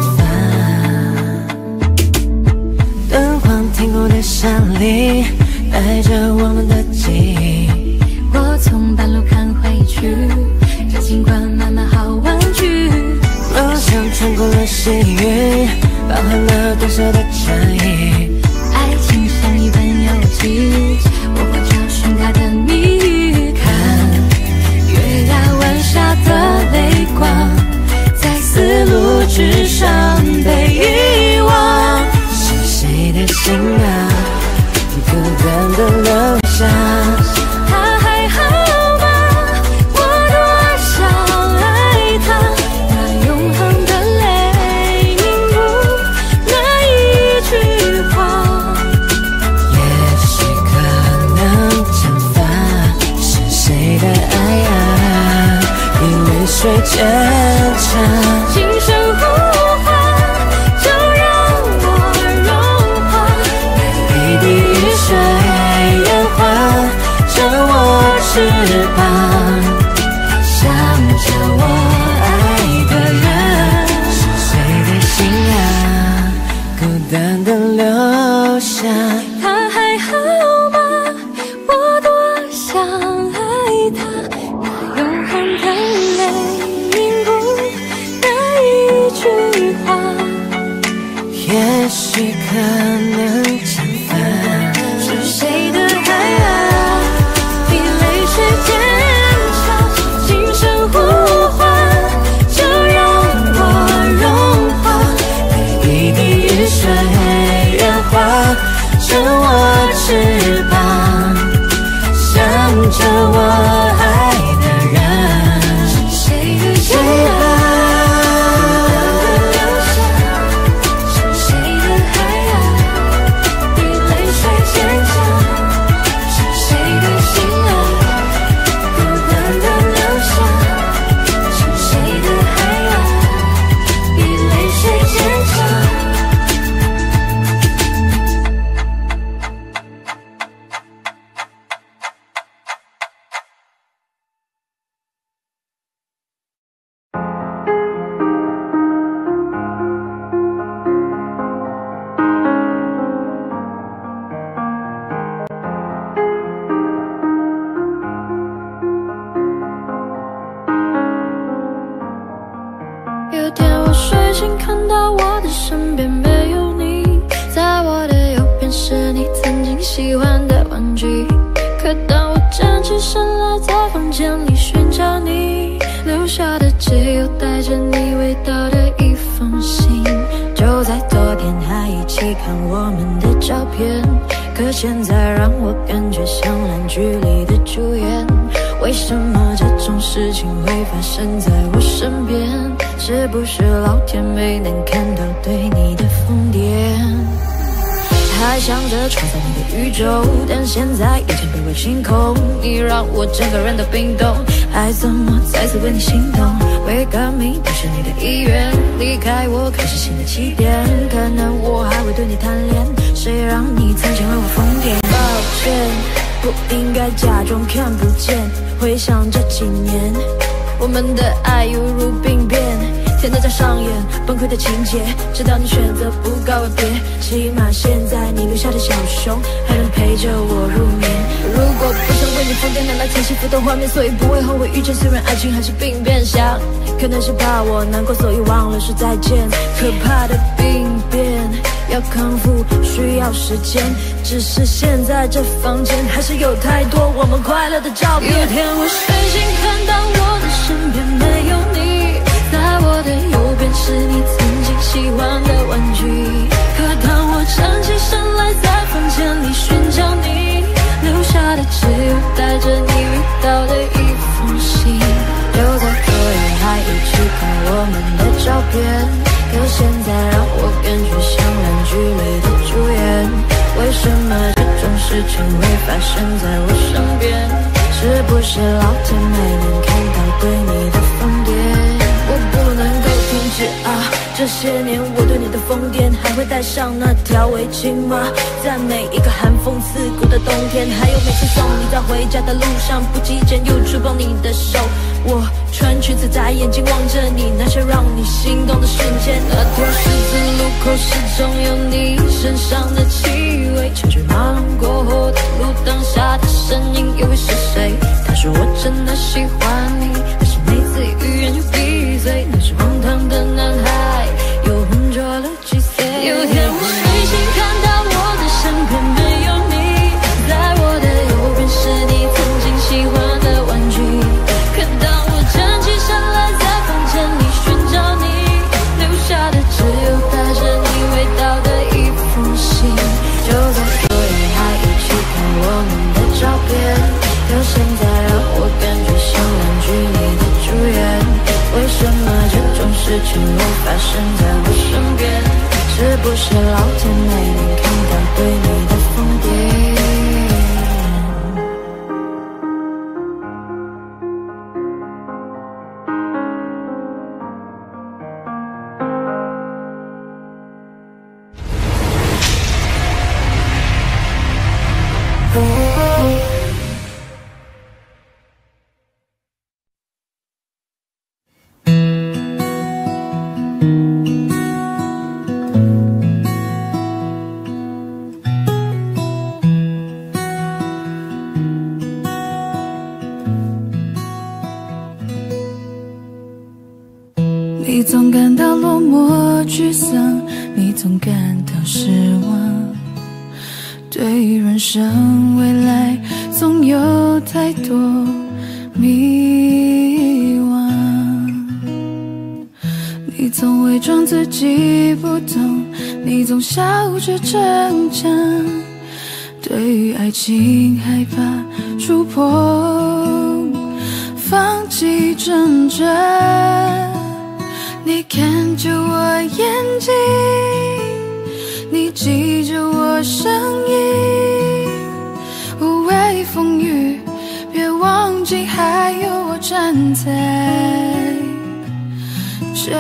惩罚，灯光停过的山里，带着我们的记忆。 我从半路看回去，这尽管慢慢好玩具。 梦想穿过了细雨，包含了多少的差异。 爱情像一本游记，我会找寻它的谜语。看月牙湾下的泪光，在丝路之上被遗忘。 是谁的信仰，孤单的留下。 他还好吗？我多想爱他，那永恒的泪凝固那一句话。 也许可能惩罚，是谁的爱啊，比泪水坚强。 今生呼唤，就让我融化， 一滴雨水烟花，着我翅膀， 想着我爱的人。 是谁的信仰，孤单的留下。 他还好吗？我多想爱他，那永恒的泪凝固那一句话。 也许可能惩罚， 是谁的爱啊，比泪水坚强。今生呼唤，就让我融化， 一滴雨水烟花，着我翅膀，想着我爱的人。 是谁的谁爱啊， 吧？ 是谁的爱啊，比泪水坚强。是谁的心啊，孤单的留下。是谁的爱啊，比泪水坚强。有天我睡醒，看到我的身边没有你，在我的右边是你曾经喜欢的玩具。可当我站起身来，在房间里寻找你留下的，只有带着你味道的一封信。就在昨天还一起看我们的照片，可现在让我感觉像烂剧里的主演。为什么这种事情会发生在我身边？是不是老天没能看到对你的疯癫？还想着创造你的宇宙，但现在已经被我清空。你让我整个人都冰冻，爱怎么再次为你心动？为革命不是你的意愿，离开我开始新的起点。可能我还会对你贪恋，谁让你曾经为我疯癫？抱歉，不应该假装看不见。回想这几年，我们的爱犹如病变，天天在上演崩溃的情节，直到你选择不告而别。起码现在你留下的小熊还能陪着我入眠。如果不想为你疯癫，拿来前幸福的画面，所以不会后悔遇见。虽然爱情还是病变，想可能是怕我难过，所以忘了说再见。可怕的病变要康复需要时间，只是现在这房间还是有太多我们快乐的照片。有天我睡醒，看到我的身边没有你，在我的右边是你曾经喜欢的玩具。可当我站起身来，在房间里寻找你留下下的只有带着你味道的一封信。就在昨夜还一起看我们的照片，可现在让我感觉像烂剧里的主演。为什么这种事情会发生在我身边？是不是老天没能看到对你的疯癫？我不能够停止啊！这些年我对你的疯癫，还会带上那条围巾吗？在每一个寒风刺骨的冬天，还有每次送你在回家的路上，不经意间又触碰你的手。我穿裙子在眼睛望着你，那些让你心动的瞬间。那条十字路口始终有你身上的气味，车水马龙过后的路灯下的身影又会是谁？他说我真的喜欢你，可是每次语言就闭嘴。那是荒唐的男孩又浑浊了几岁。有天我睡醒看到我的身边没有你，在我的右边是你曾经喜欢的玩具。可当我站起身来在房间里寻找你，留下的只有带着你味道的一封信。就在昨夜还一起看我们的照片，可现在让我感觉像烂剧里的主演。为什么这种事情会发生在我身边？是不是老天没能看到对你的疯癫？ 你总感到落寞沮丧，你总感到失望，对于人生未来总有太多迷惘。你总伪装自己不懂，你总笑着逞强，对于爱情害怕触碰，放弃挣扎。你看着我眼睛，你记着我声音，无畏风雨，别忘记还有我站在这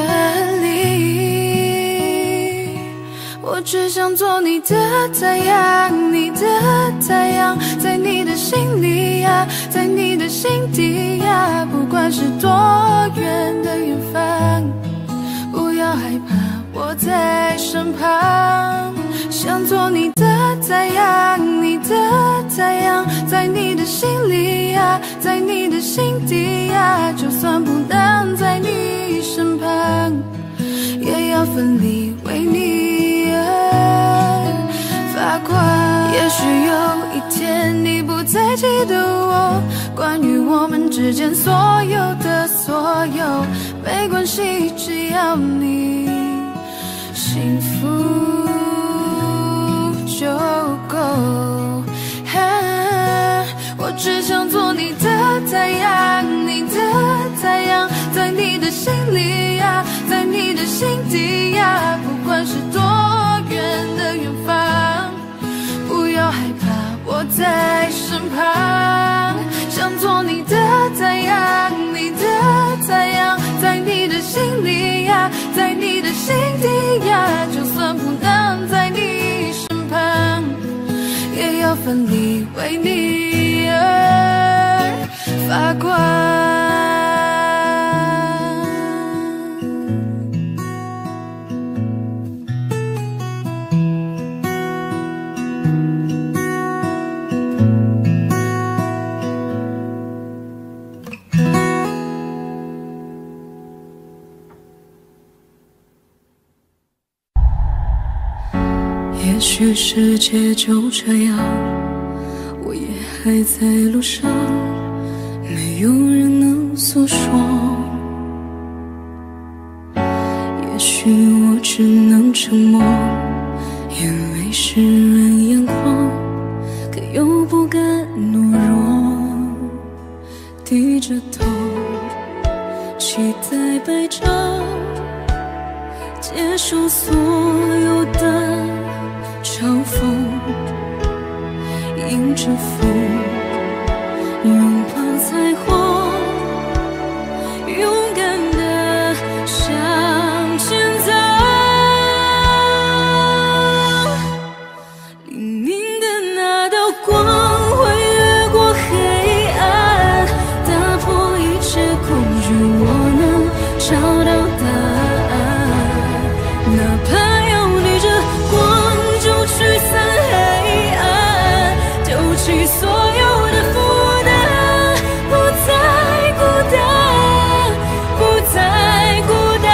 里。我只想做你的太阳，你的太阳，在你的心里呀，在你的心底呀，不管是多远的远方，不要害怕，我在身旁。想做你的太阳，你的太阳，在你的心里呀，在你的心底呀，就算不能在你身旁，也要奋力为你而发光。也许有一天你不再记得我，关于我们之间所有的所有，没关系，只要你幸福就够。我只想做你的太阳，你的太阳，在你的心里呀，在你的心底呀，不管是多远的远方，不要害怕，我在身旁。想做你的太阳，你的太阳，在你的心里呀，在你的心底呀，就算不能在你身旁，也要奋力为你而发光。也许世界就这样，我也还在路上，没有人能诉说。也许我只能沉默，眼泪湿润眼眶，可又不敢努低着头，期待白昼，接受所有的嘲讽，迎着风，拥抱彩虹，勇敢地向前走。黎明的那道光会越过黑暗，打破一切恐惧，我能找到答案。哪怕要逆着光就驱散黑暗，丢弃所有的负担，不再孤单，不再孤单。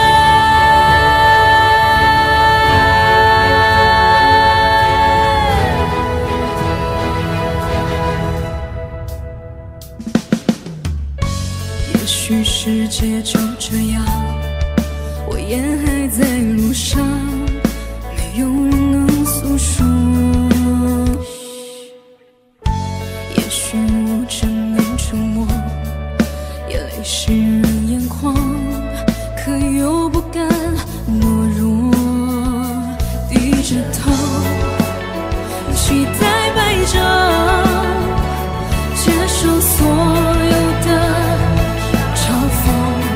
也许世界就这样，我也还在路上，没有人能诉说。也许我只能沉默，眼泪湿润眼眶，可又不敢懦弱，低着头，期待白昼，接受所有的嘲讽，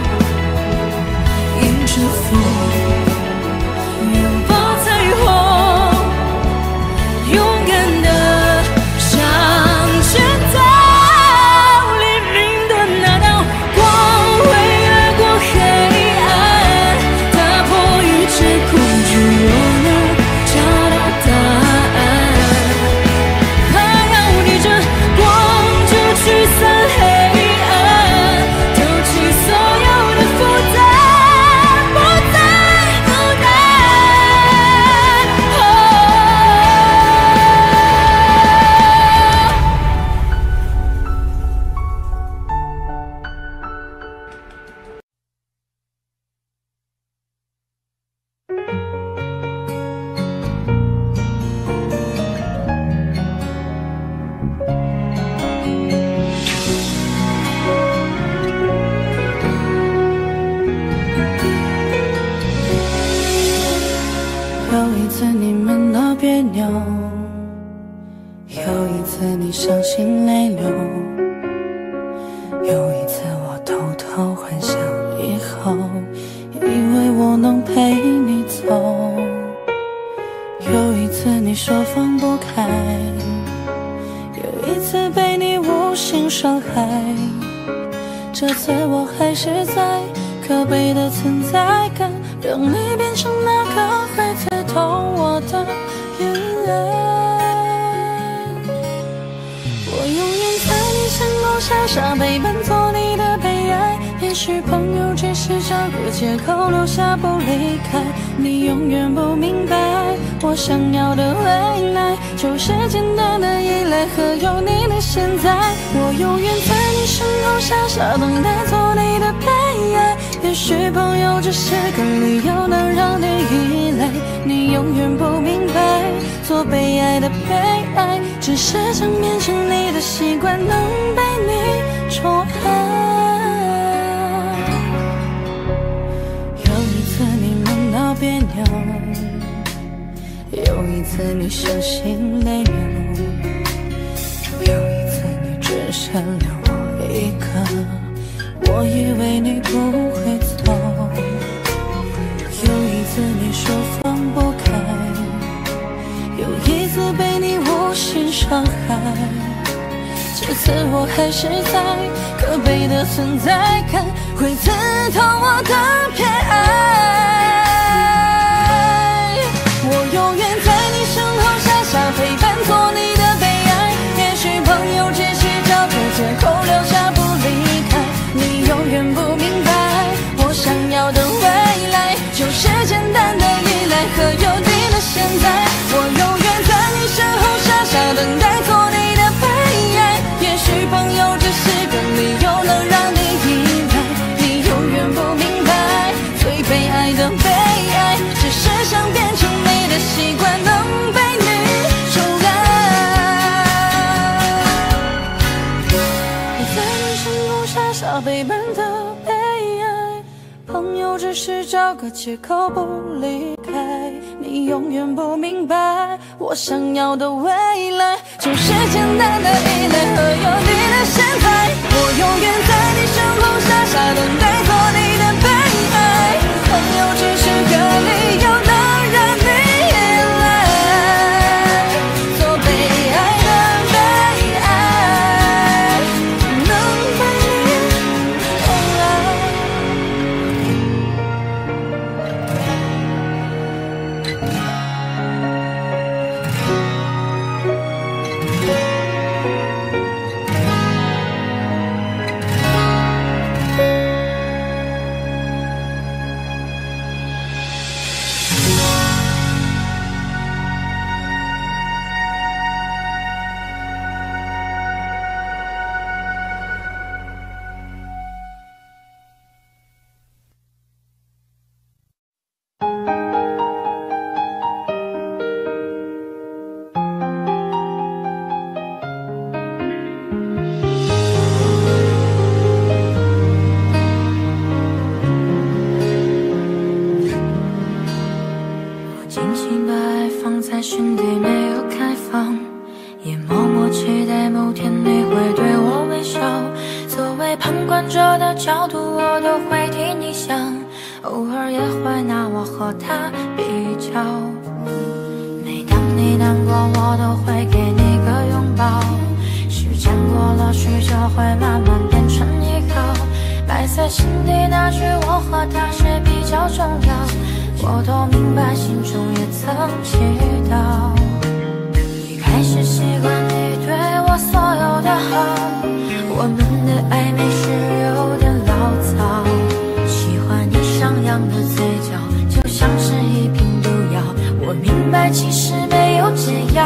迎着风，拥抱彩虹，勇敢地向前走。黎明的那道光会越过黑暗，打破一切恐惧，我能找到答案。怕要逆着光就驱散黑暗，丢弃所有的负担，不再孤单。 有一次你们闹别扭，有一次你伤心泪流，有一次我偷偷幻想以后，以为我能陪你走。有一次你说放不开，有一次被你无心伤害，这次我还是在可悲的存在感，让你变成那个会刺痛我的眼泪。我永远在你身后傻傻陪伴，做你的悲哀。也许朋友只是找个借口留下不离开，你永远不明白，我想要的未来就是简单的依赖和有你的现在。我永远在你身后傻傻等待，做你的悲哀。也许朋友只是个理由能让你依赖，你永远不明白，做被爱的悲哀只是想变成你的习惯，能被你宠爱。有一次你们闹别扭，有一次你伤心泪流，有一次你只剩留我一个，我以为你不会走。有一次你说放不开，有一次被你无心伤害，这次我还是在可悲的存在感，会刺痛我的偏爱。我永远在你身后傻傻陪伴，做你的悲哀。也许朋友只是找个借口留下不离开，你永远不明白，我想要的未来就是简单的依赖和有你的现在。我永远在你身后傻傻等待，做你的悲哀。也许朋友只是个理由能让你依赖，你永远不明白，最悲哀的傻傻陪伴的悲哀，朋友只是找个借口不离开。你永远不明白，我想要的未来就是简单的依赖和有你的现在。我永远在你身后傻傻等待做你的悲哀，朋友只是个理由能让你依赖，做被爱的被爱，能陪你红来。在心底没有开放，也默默期待某天你会对我微笑。作为旁观者的角度，我都会替你想，偶尔也会拿我和他比较。每当你难过，我都会给你个拥抱。时间过了许久，会慢慢变成依靠。埋在心底那句我和他谁比较重要，我都明白，心中也曾祈祷。一开始习惯你对我所有的好，我们的暧昧是有点潦草。喜欢你上扬的嘴角，就像是一瓶毒药。我明白，其实没有解药。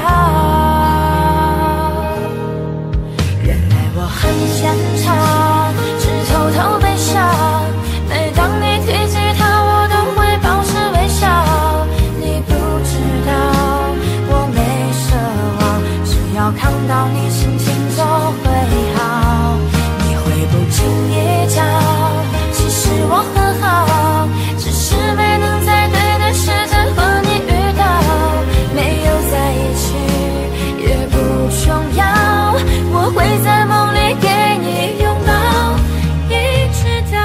原来我很坚强，只偷偷悲伤。每当你提起他，我都会保持微笑。你不知道我没奢望，只要看到你心情就会好。你会不经意讲，其实我很好，只是没能在对的时间和你遇到。没有在一起也不重要，我会在梦里给你拥抱，一直到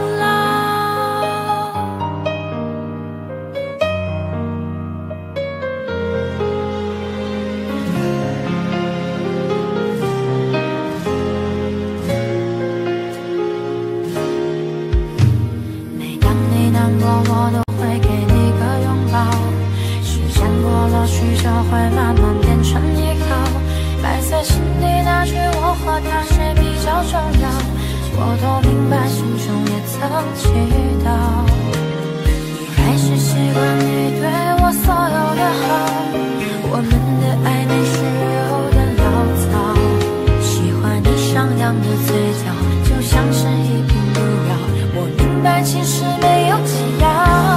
我都会给你个拥抱，时间过了许久，会慢慢变成依靠。埋在心底那句我和他谁比较重要，我都明白，心中也曾祈祷。一开始习惯你对我所有的好，我们的暧昧是有点潦草。喜欢你上扬的嘴角，就像是一瓶毒药。我明白，其实没有解药。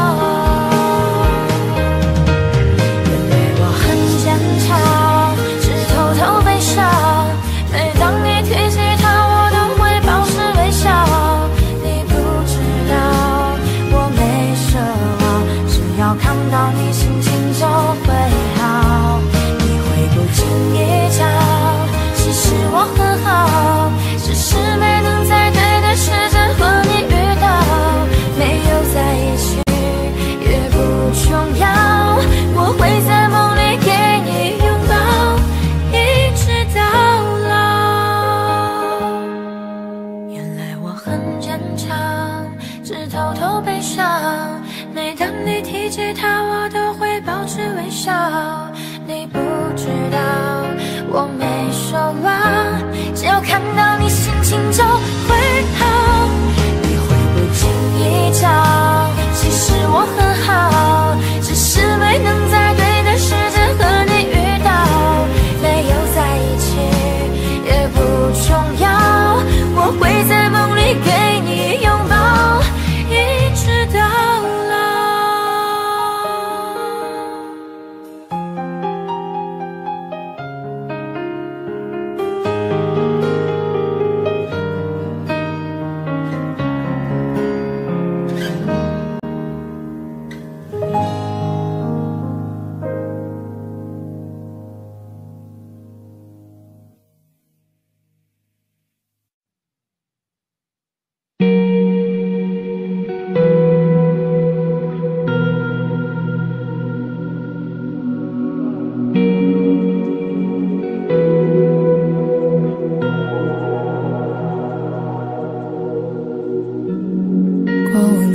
原来我很坚强，只偷偷悲伤。每当你提起他，我都会保持微笑。你不知道我没奢望，只要看到你心情就会好。你会不经意讲，其实我很好，只是没能在对的时间和你遇到。没有在一起也不重要，我会在梦里给你拥抱，一直到老。原来我很坚强，只偷偷悲伤。每当你提起他，我都会保持微笑。你不知道我没奢望，只要看到你心情就会好。你会不经意讲，其实我很好，只是没能在对的时间和你遇到。没有在一起也不重要，我会在梦里给你拥抱，一直到老。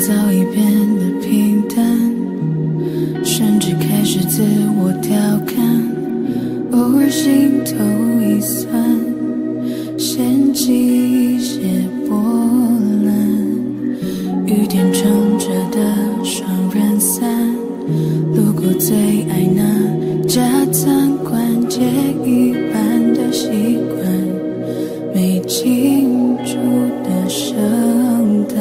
早已变得平淡，甚至开始自我调侃，偶尔心头一酸，掀起一些波澜。雨点撑着的双人伞，路过最爱那家餐馆，借一半的习惯，没庆祝的圣诞。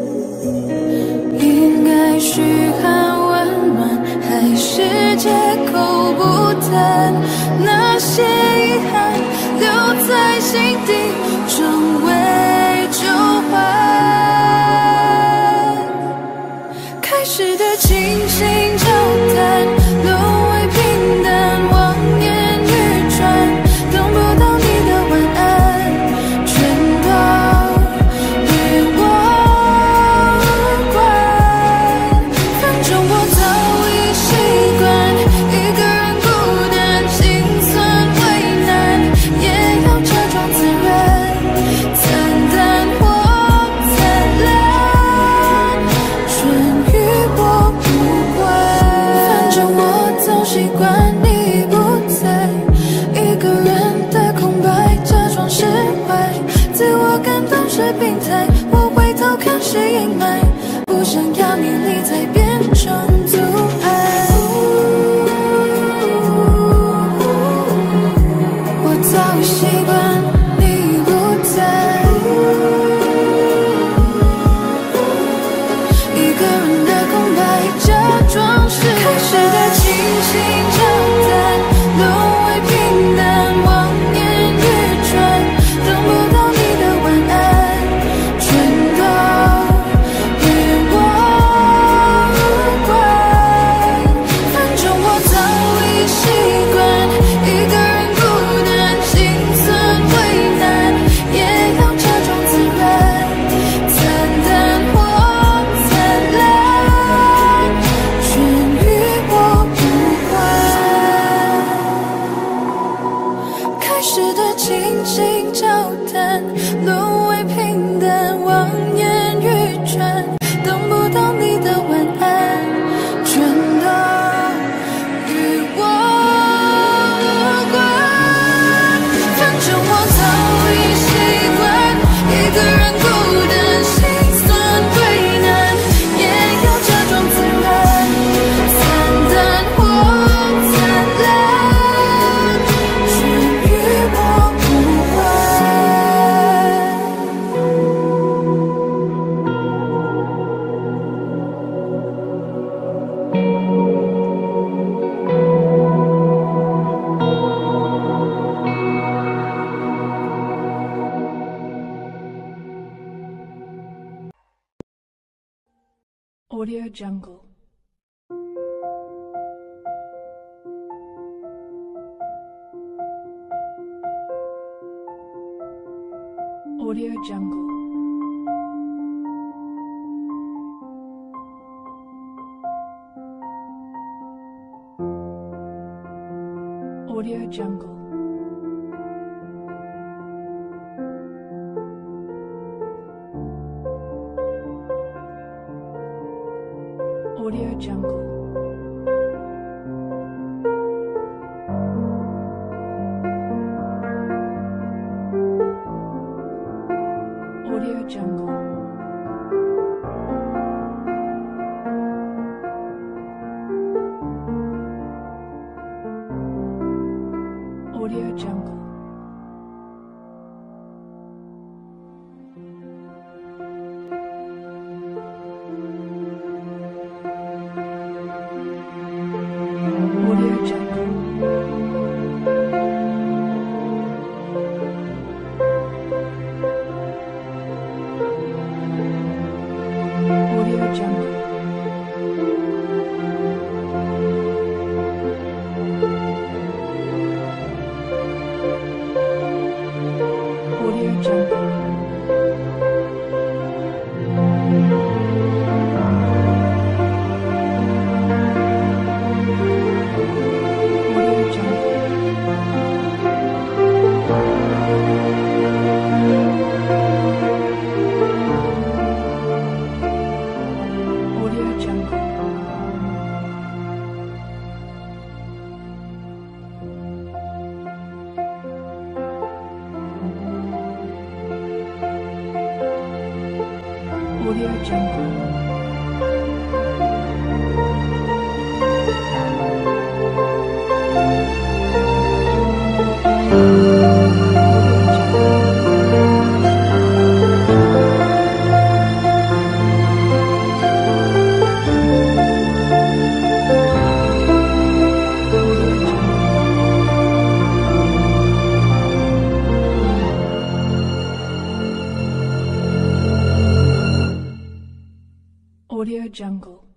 应该嘘寒问暖，还是借口不谈？那些遗憾留在心底，成为旧患。开始的倾心交谈，沦为平淡，望眼欲穿，等不到你的晚安，全都与我无关。反正我早已习惯一个人孤单，心酸为难，也要假装自然，惨淡或灿烂，春与我无关。反正我早习惯你不在，一个人的空白，假装释怀，自我感动是病态，我回头看是阴霾，不想要你离开变成阻碍。我早已习惯你不在，一个人的空白，假装是开始的倾心交谈，沦为平淡，望眼欲穿，等不到你的晚安，全都与我无关。反正我早已习惯一个人孤单，心酸为难，也要假装自然，惨淡或灿烂，全与我无关。开始的倾心交谈，沦为平淡，望眼欲穿，等不到你的晚安，全都与我无关。反正我早已习惯一个人孤单，心酸为难，也要假装自然，惨淡或灿烂，全与我无关。 Audio Jungle. Audio Jungle. Audio Jungle. Audio Jungle. Audio Jungle. Audio Jungle. Audio Jungle. Audio Jungle. Audio Jungle. Audio Jungle. Audio Jungle. Audio Jungle.